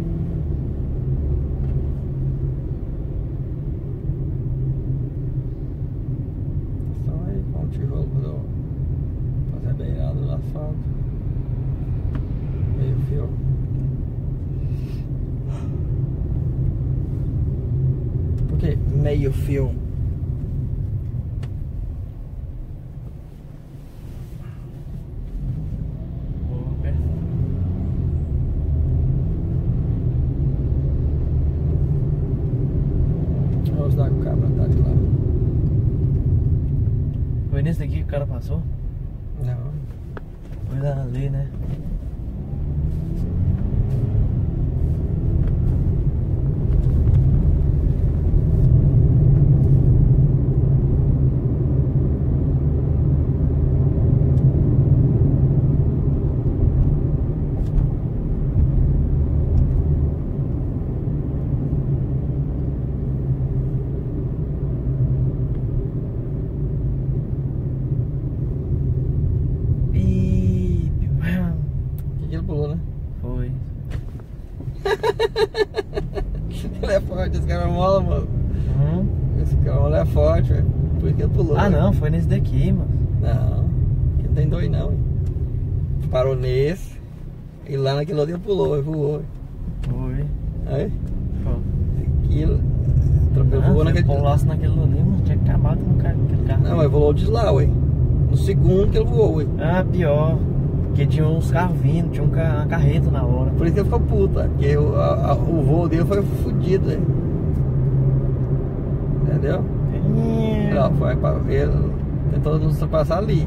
Speaker 2: Só aí com o tijolo pra fazer a beirada do asfalto. Meio fio. Por que meio fio?
Speaker 1: Vou apertar.
Speaker 2: Vamos dar com o cabra tá de lá.
Speaker 1: Foi nesse daqui que o cara passou?
Speaker 2: Não.
Speaker 1: Foi lá ali, né?
Speaker 2: Ele pulou, né?
Speaker 1: Foi.
Speaker 2: Ele é forte, esse cara mola, mano.
Speaker 1: Uhum.
Speaker 2: Esse cara é forte, velho. Por isso que ele pulou.
Speaker 1: Ah,
Speaker 2: velho.
Speaker 1: não, foi nesse daqui, mano.
Speaker 2: Não, ele não tem dois não. Hein? Parou nesse. E lá naquele outro ele pulou, ele voou.
Speaker 1: Foi.
Speaker 2: Aí,
Speaker 1: Pô.
Speaker 2: aquilo. Voou naquele.
Speaker 1: Pulasse naquele ali, mano, tinha acabado com aquele carro.
Speaker 2: Não, mas voou de lá, ué. No segundo que ele voou, ué.
Speaker 1: Ah, pior. Porque tinha uns carros vindo, tinha uma carreta na hora.
Speaker 2: Por isso que ele ficou puto, ué. Porque o voo dele foi fudido, ué. Entendeu? Não, foi pra, ele tentou nos ultrapassar ali.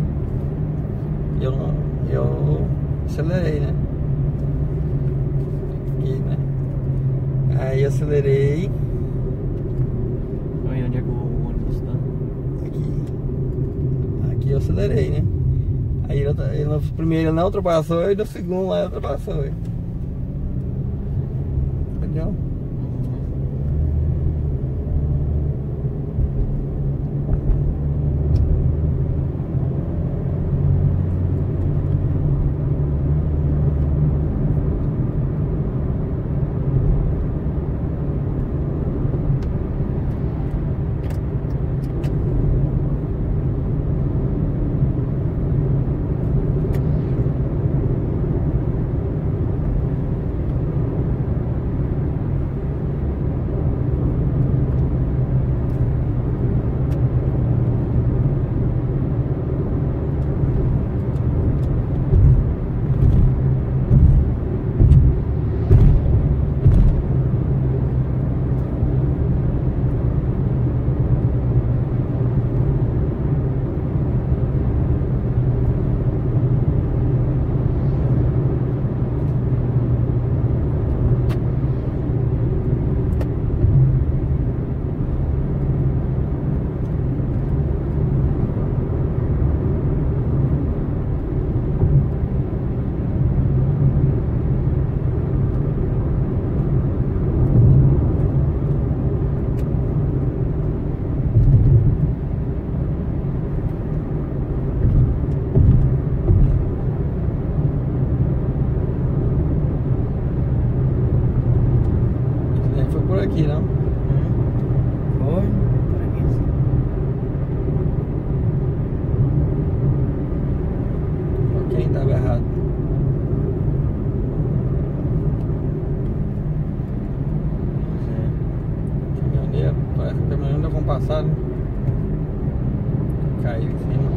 Speaker 2: Eu acelerei, né? Aqui, né? Aí eu acelerei.
Speaker 1: Olha onde é que o ônibus tá.
Speaker 2: Aqui eu acelerei, né? Aí ele no primeiro ele não ultrapassou e no segundo lá ele ultrapassou. Hein? Entendeu? Por aqui, não?
Speaker 1: Foi? Por aqui sim.
Speaker 2: Quem estava errado? Caminhoneiro, parece que o caminhoneiro deu compassado, né? Caiu em cima.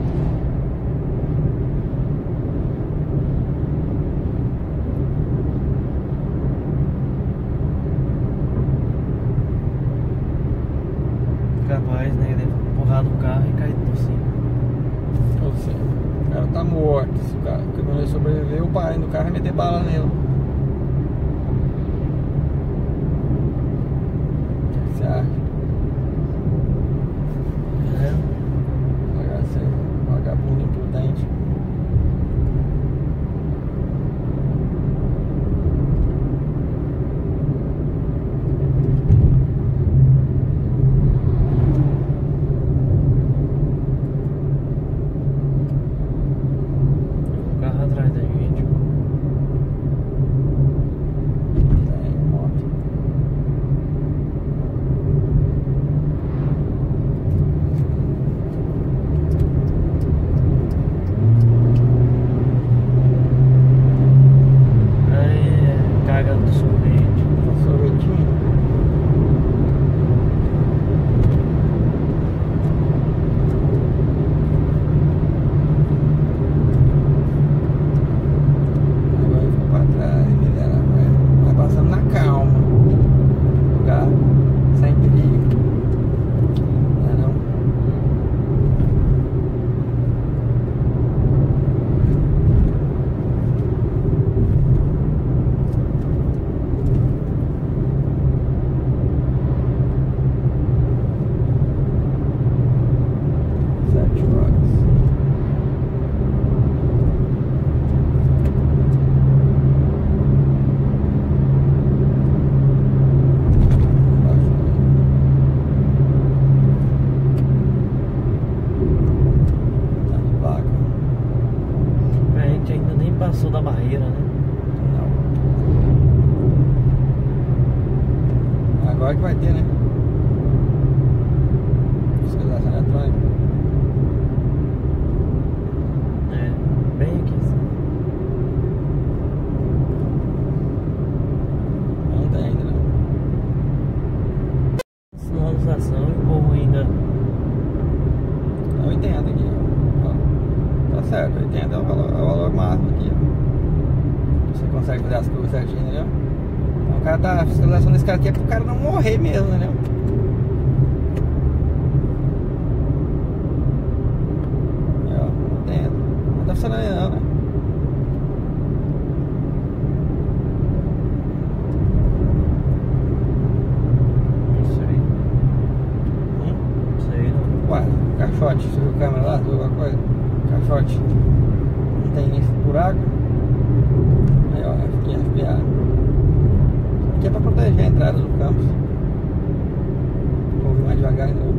Speaker 2: meter bala nele. O que você acha? Vagabundo imprudente.
Speaker 1: O carro atrás da gente.
Speaker 2: Moto.
Speaker 1: Carga do sorvete.
Speaker 2: Sorvetinho. Agora eu vou pra trás, miserável. Vai passando na calma. Lugar sem perigo. Não é não?
Speaker 1: A gente ainda nem passou da barreira, né?
Speaker 2: Não. Agora que vai ter, né? Fiscalização eletrônica.
Speaker 1: Bem aqui.
Speaker 2: Não tem ainda, não.
Speaker 1: Sinalização e o povo ainda.
Speaker 2: É 80 aqui, ó. Tá certo, 80 é o valor máximo aqui, ó. Você consegue fazer as curvas certinho, entendeu? Então o cara tá. A fiscalização desse cara aqui é pro cara não morrer mesmo, entendeu? Aí, ó, 80. Não tá funcionando ainda não, né?
Speaker 1: Não sei.
Speaker 2: Hum?
Speaker 1: Não sei não.
Speaker 2: Ué, caixote, você viu a câmera lá? Viu alguma coisa? Caixote. Não tem nem buraco. Aí ó, FPA. Aqui é pra proteger a entrada do campus. Vou vir mais devagar então.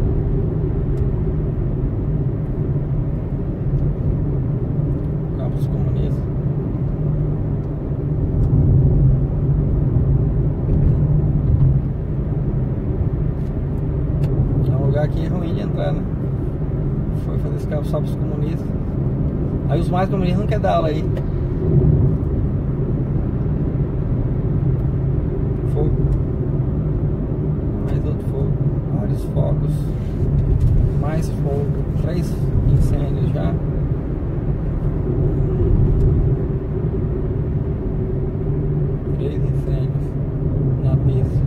Speaker 2: Campus comunista. É um lugar aqui ruim de entrar, né? Foi fazer esse campus só pros comunistas. Aí os mais comunistas não querem dar aula aí. Fogo. Mais outro fogo. Vários fogos. Mais fogo. 3 incêndios já. Três incêndios na pista.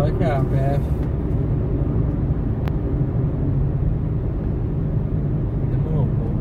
Speaker 2: agora que é a PF.
Speaker 1: Demorou um pouco.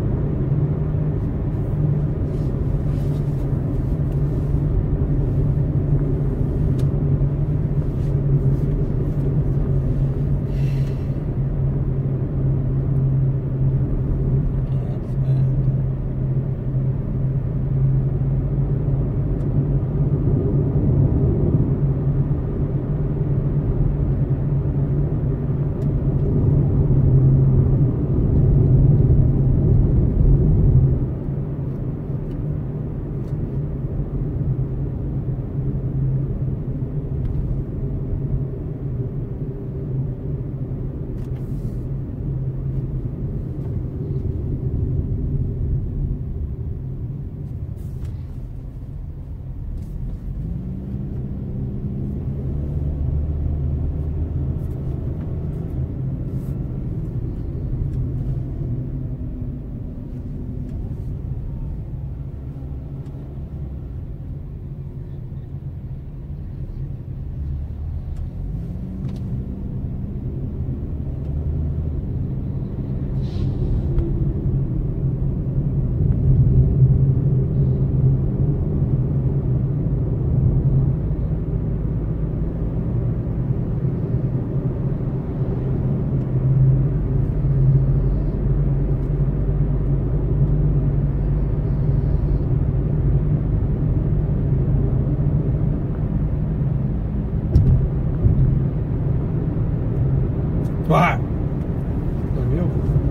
Speaker 2: Vai! Dormiu?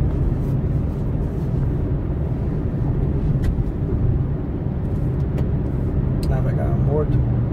Speaker 2: Navegar morto.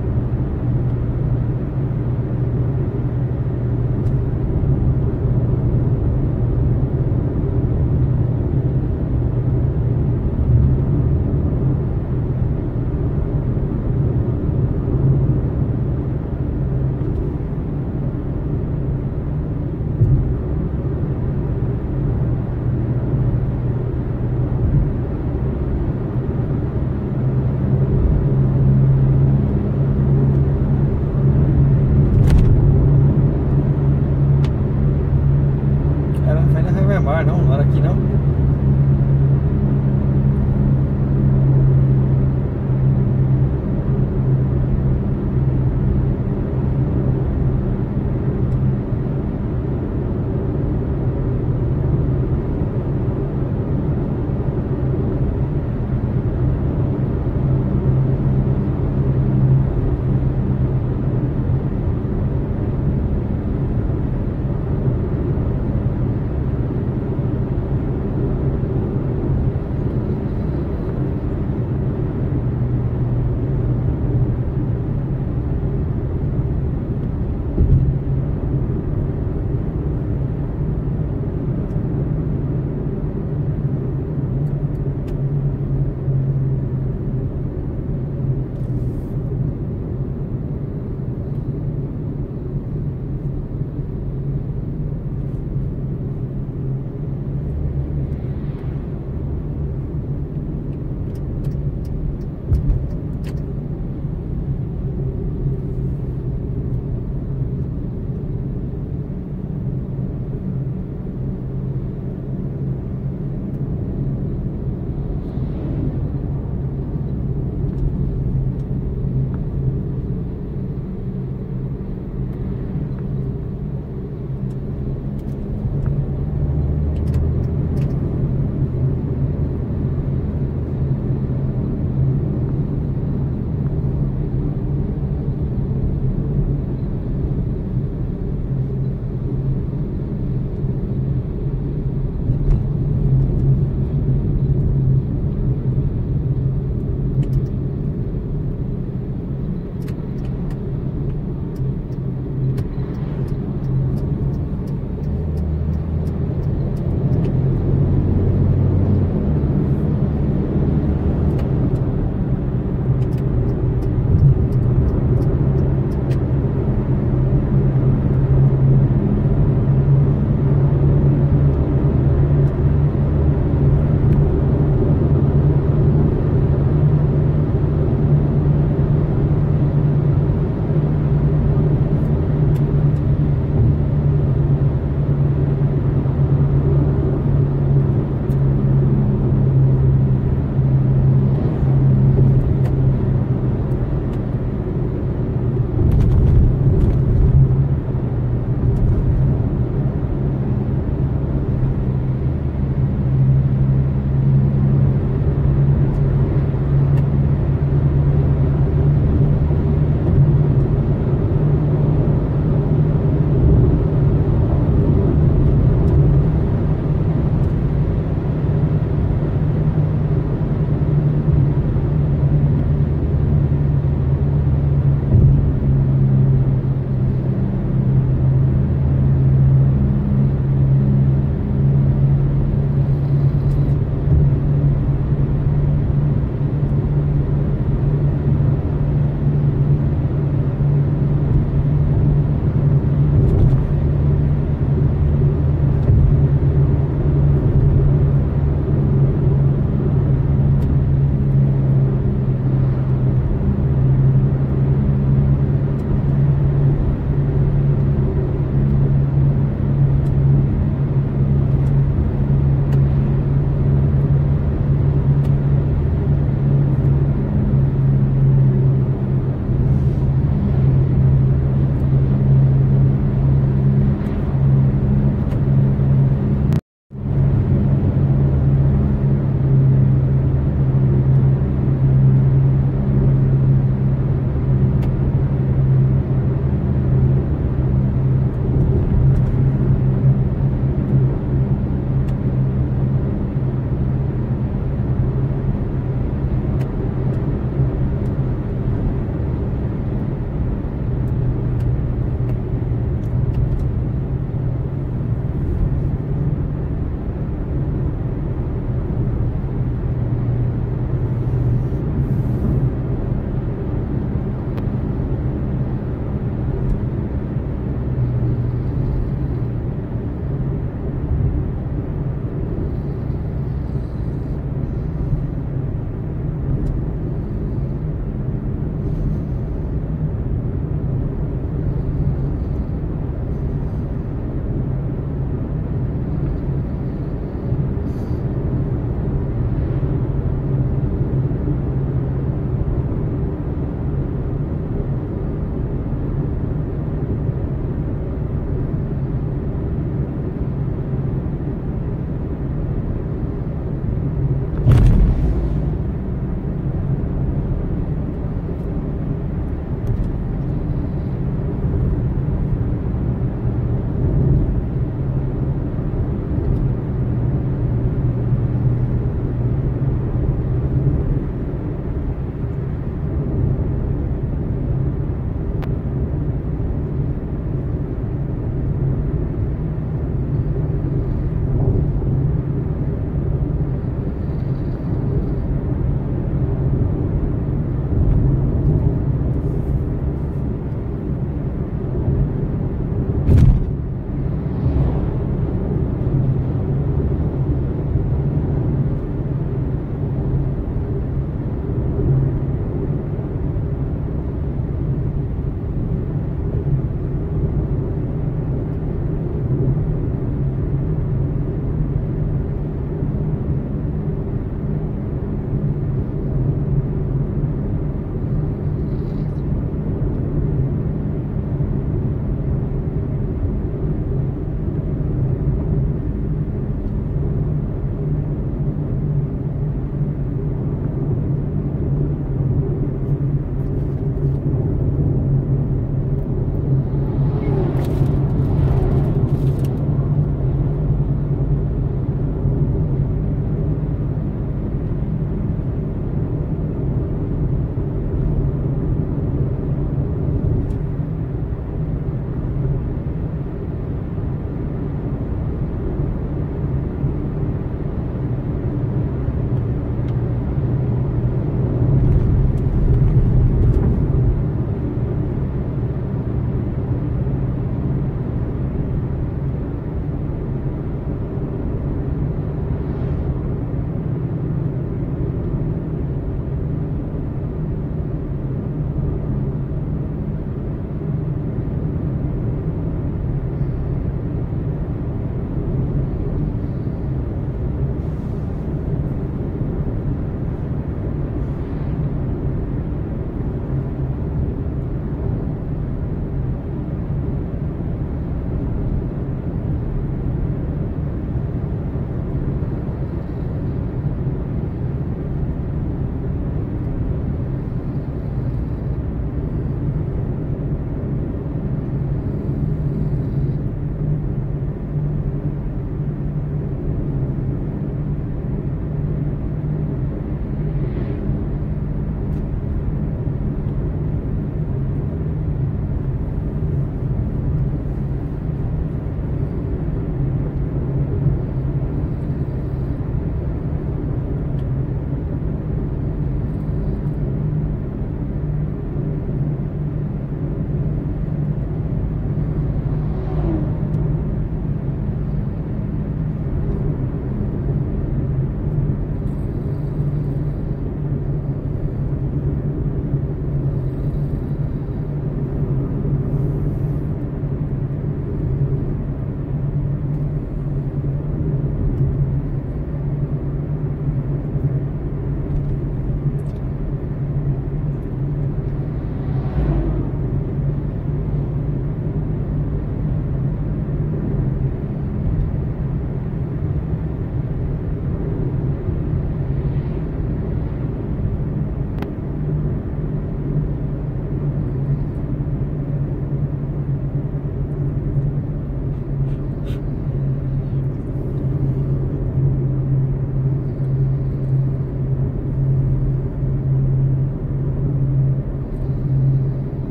Speaker 2: Foi na Revemar, não era aqui não.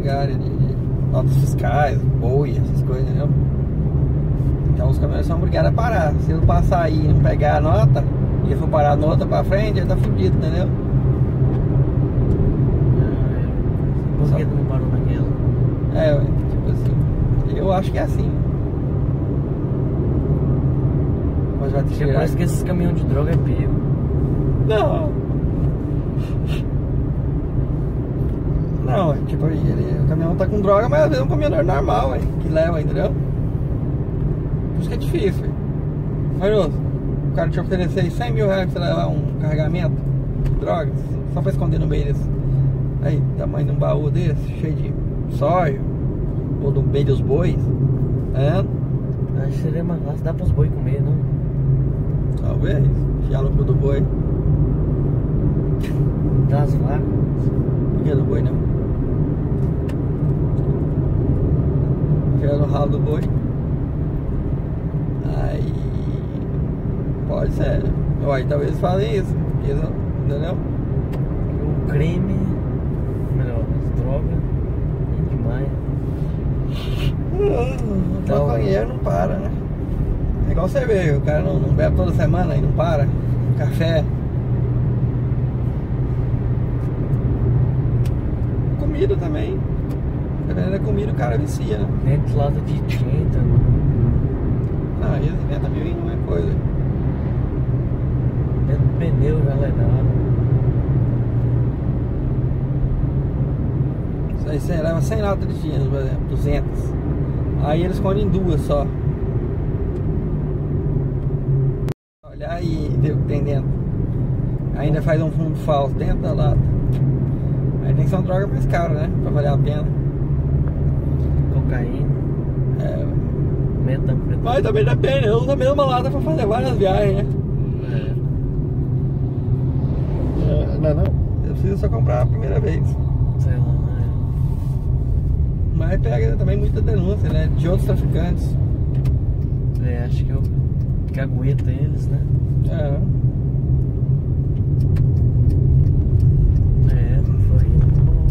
Speaker 2: lugares de notas fiscais, boi, essas coisas, entendeu? Então os caminhões são obrigados a parar. Se ele passar aí e não pegar a nota, e ele for parar a nota pra frente, ele tá fudido, entendeu?
Speaker 1: Por que não parou naquela?
Speaker 2: É, tipo assim, eu acho que é assim. Mas vai ter que
Speaker 1: Porque
Speaker 2: virar.
Speaker 1: parece que esses caminhões de droga é perigo.
Speaker 2: Não. Não, tipo, o caminhão tá com droga, mas às vezes é um caminhão normal, que leva, entendeu? Por isso que é difícil, Maroso, o cara te oferecer 100 mil reais pra você levar um carregamento de drogas, só pra esconder no meio desse. Aí, tamanho de um baú desse, cheio de soja, ou do meio dos bois, né?
Speaker 1: Acho que seria mais fácil, dá pros boi comer, não?
Speaker 2: Talvez, enfiar no cu do boi.
Speaker 1: Das vacas.
Speaker 2: Por que do boi não? Enfiar no ralo do boi. Aí pode ser. Aí talvez falem isso, entendeu?
Speaker 1: O crime, melhor, as drogas, é demais.
Speaker 2: O maconheiro não para, né? É igual cerveja, o cara não bebe toda semana e não para. Café. Comida também. Dependendo da comida, o cara vicia, né?
Speaker 1: Dentro lado de tinta.
Speaker 2: Não, eles inventam mil e uma coisa.
Speaker 1: Dentro do pneu já levaram.
Speaker 2: Isso aí você leva 100 latas de tinta, por exemplo, 200. Aí eles escondem duas só. Olhar e ver o que tem dentro. Ainda faz um fundo falso dentro da lata. Aí tem que ser uma droga mais cara, né? Pra valer a pena.
Speaker 1: Cocaína.
Speaker 2: É.
Speaker 1: Metanfetamina.
Speaker 2: Mas também depende, eu uso a mesma lata pra fazer várias viagens, né? Não. Eu preciso só comprar a primeira vez.
Speaker 1: Sei lá, né?
Speaker 2: Mas pega também muita denúncia, né? De outros traficantes.
Speaker 1: Acho que eu aguento eles, né? Foi muito bom.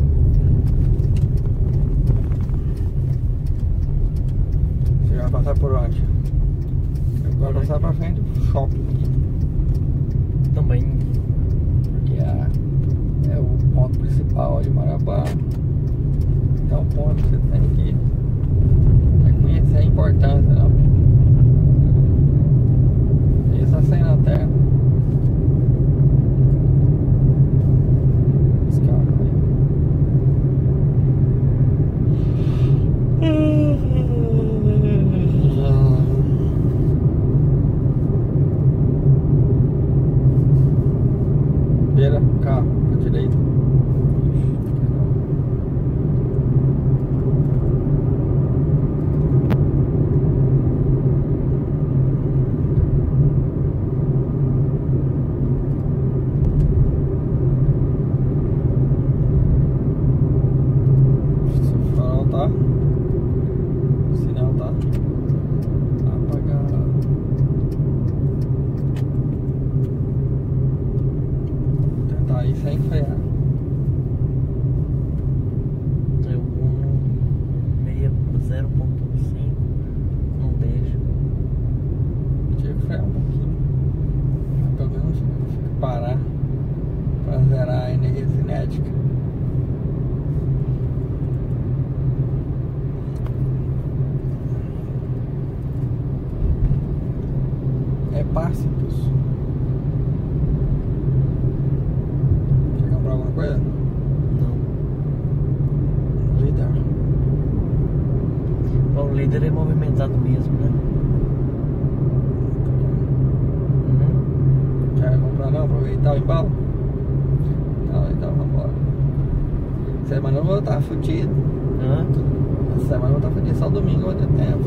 Speaker 2: Você vai passar por onde? Eu vou passar pra frente do shopping.
Speaker 1: Também.
Speaker 2: Porque é o ponto principal de Marabá. Então o ponto que você tem que conhecer a importância, não? Isso é sem lanterna. Esse carro aí. Vira, carro, pra direita. O sinal tá apagado. Vou tentar ir sem frear.
Speaker 1: Eu vou no 0.5. Não deixa.
Speaker 2: Tinha que frear um pouquinho. Mas pelo menos fica parar pra zerar a energia cinética. É Pássicos. Quer comprar alguma coisa?
Speaker 1: Não.
Speaker 2: Líder.
Speaker 1: Bom, o líder é movimentado mesmo, né?
Speaker 2: Quer comprar não? Aproveitar o embalo? Então vambora. Semana eu vou estar fudido.
Speaker 1: Hã?
Speaker 2: Essa semana eu vou estar fudido. Só domingo eu vou ter tempo.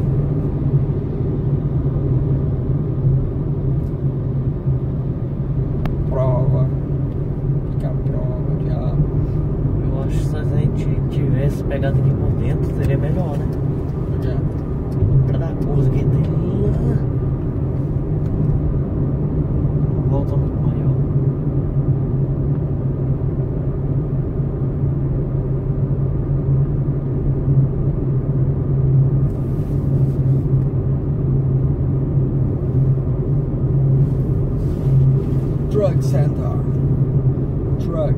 Speaker 2: Prova. Fica a prova, diabo.
Speaker 1: Eu acho que se a gente tivesse pegado aqui por dentro, seria melhor, né?
Speaker 2: Porque
Speaker 1: Pra dar curso que tem lá. Volta muito maior.
Speaker 2: Center. Truck.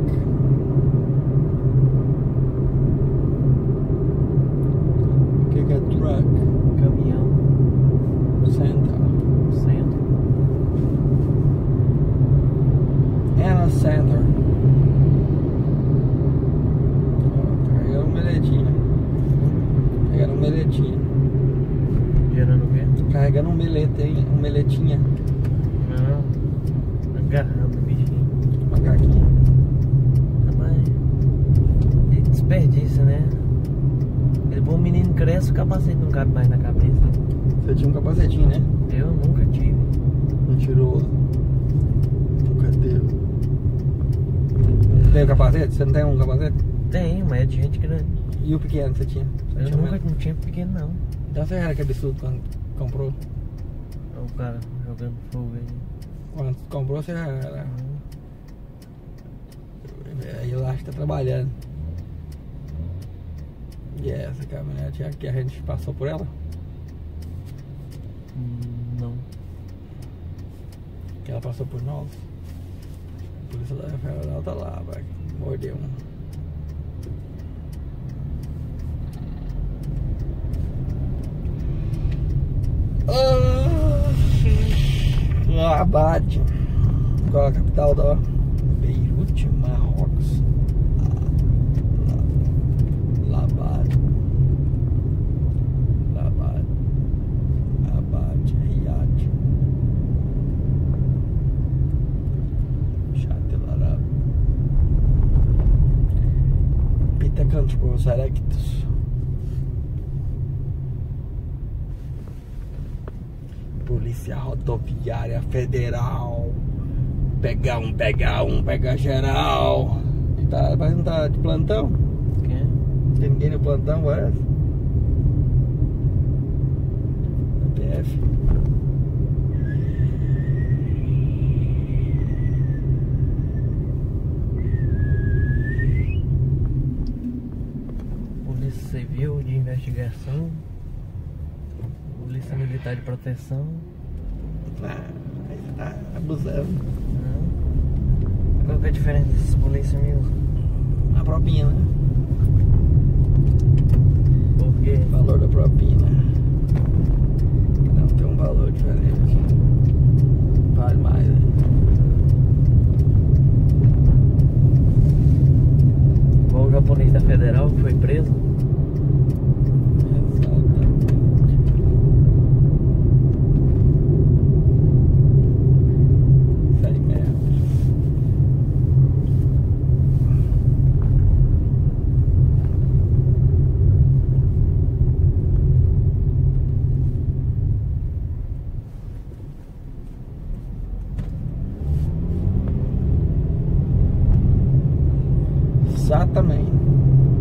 Speaker 2: O que é truck?
Speaker 1: Caminhão.
Speaker 2: Center.
Speaker 1: Centro.
Speaker 2: Anna Center. Pegaram um meletinha. Pegaram um meletinha.
Speaker 1: Gerando o quê?
Speaker 2: Carregando um meletinha.
Speaker 1: Não. Agarrando o bichinho.
Speaker 2: Macaquinho.
Speaker 1: Rapaz. Ele desperdiça, né? Ele bom menino cresce, o capacete não cabe mais na cabeça.
Speaker 2: Você tinha um capacetinho, né?
Speaker 1: Eu nunca tive.
Speaker 2: Mentiroso. Nunca teve. Tem o capacete? Você não tem um capacete?
Speaker 1: Tenho, mas é de gente grande.
Speaker 2: E o pequeno você tinha? Você
Speaker 1: Eu
Speaker 2: tinha
Speaker 1: nunca
Speaker 2: mesmo?
Speaker 1: não tinha pequeno, não.
Speaker 2: Então você era que absurdo quando comprou.
Speaker 1: O cara jogando fogo aí.
Speaker 2: Quando comprou você já era. Aí eu acho que tá trabalhando. E essa caminhonete aqui a gente passou por ela?
Speaker 1: Não.
Speaker 2: Que ela passou por nós. A polícia da Federal tá lá, vai. Mordeu um. Rabat. Qual é a capital da Beirute, Marrocos? Rabat. Riyadh. Chatelarab. Pita Control Selectus. Polícia Rodoviária Federal. Pega geral. E tá, mas não tá de plantão?
Speaker 1: Quem?
Speaker 2: Tem ninguém no plantão, parece? PF.
Speaker 1: Polícia Civil de Investigação. Polícia Militar de Proteção.
Speaker 2: Aí você tá abusando.
Speaker 1: Não. Qual que é a diferença dessas polícias mesmo?
Speaker 2: A propina, né?
Speaker 1: Por quê?
Speaker 2: O valor da propina. Não tem um valor diferente. Vale mais, né?
Speaker 1: Qual o japonês da Federal que foi preso?
Speaker 2: Exatamente. 100 metros. Exatamente.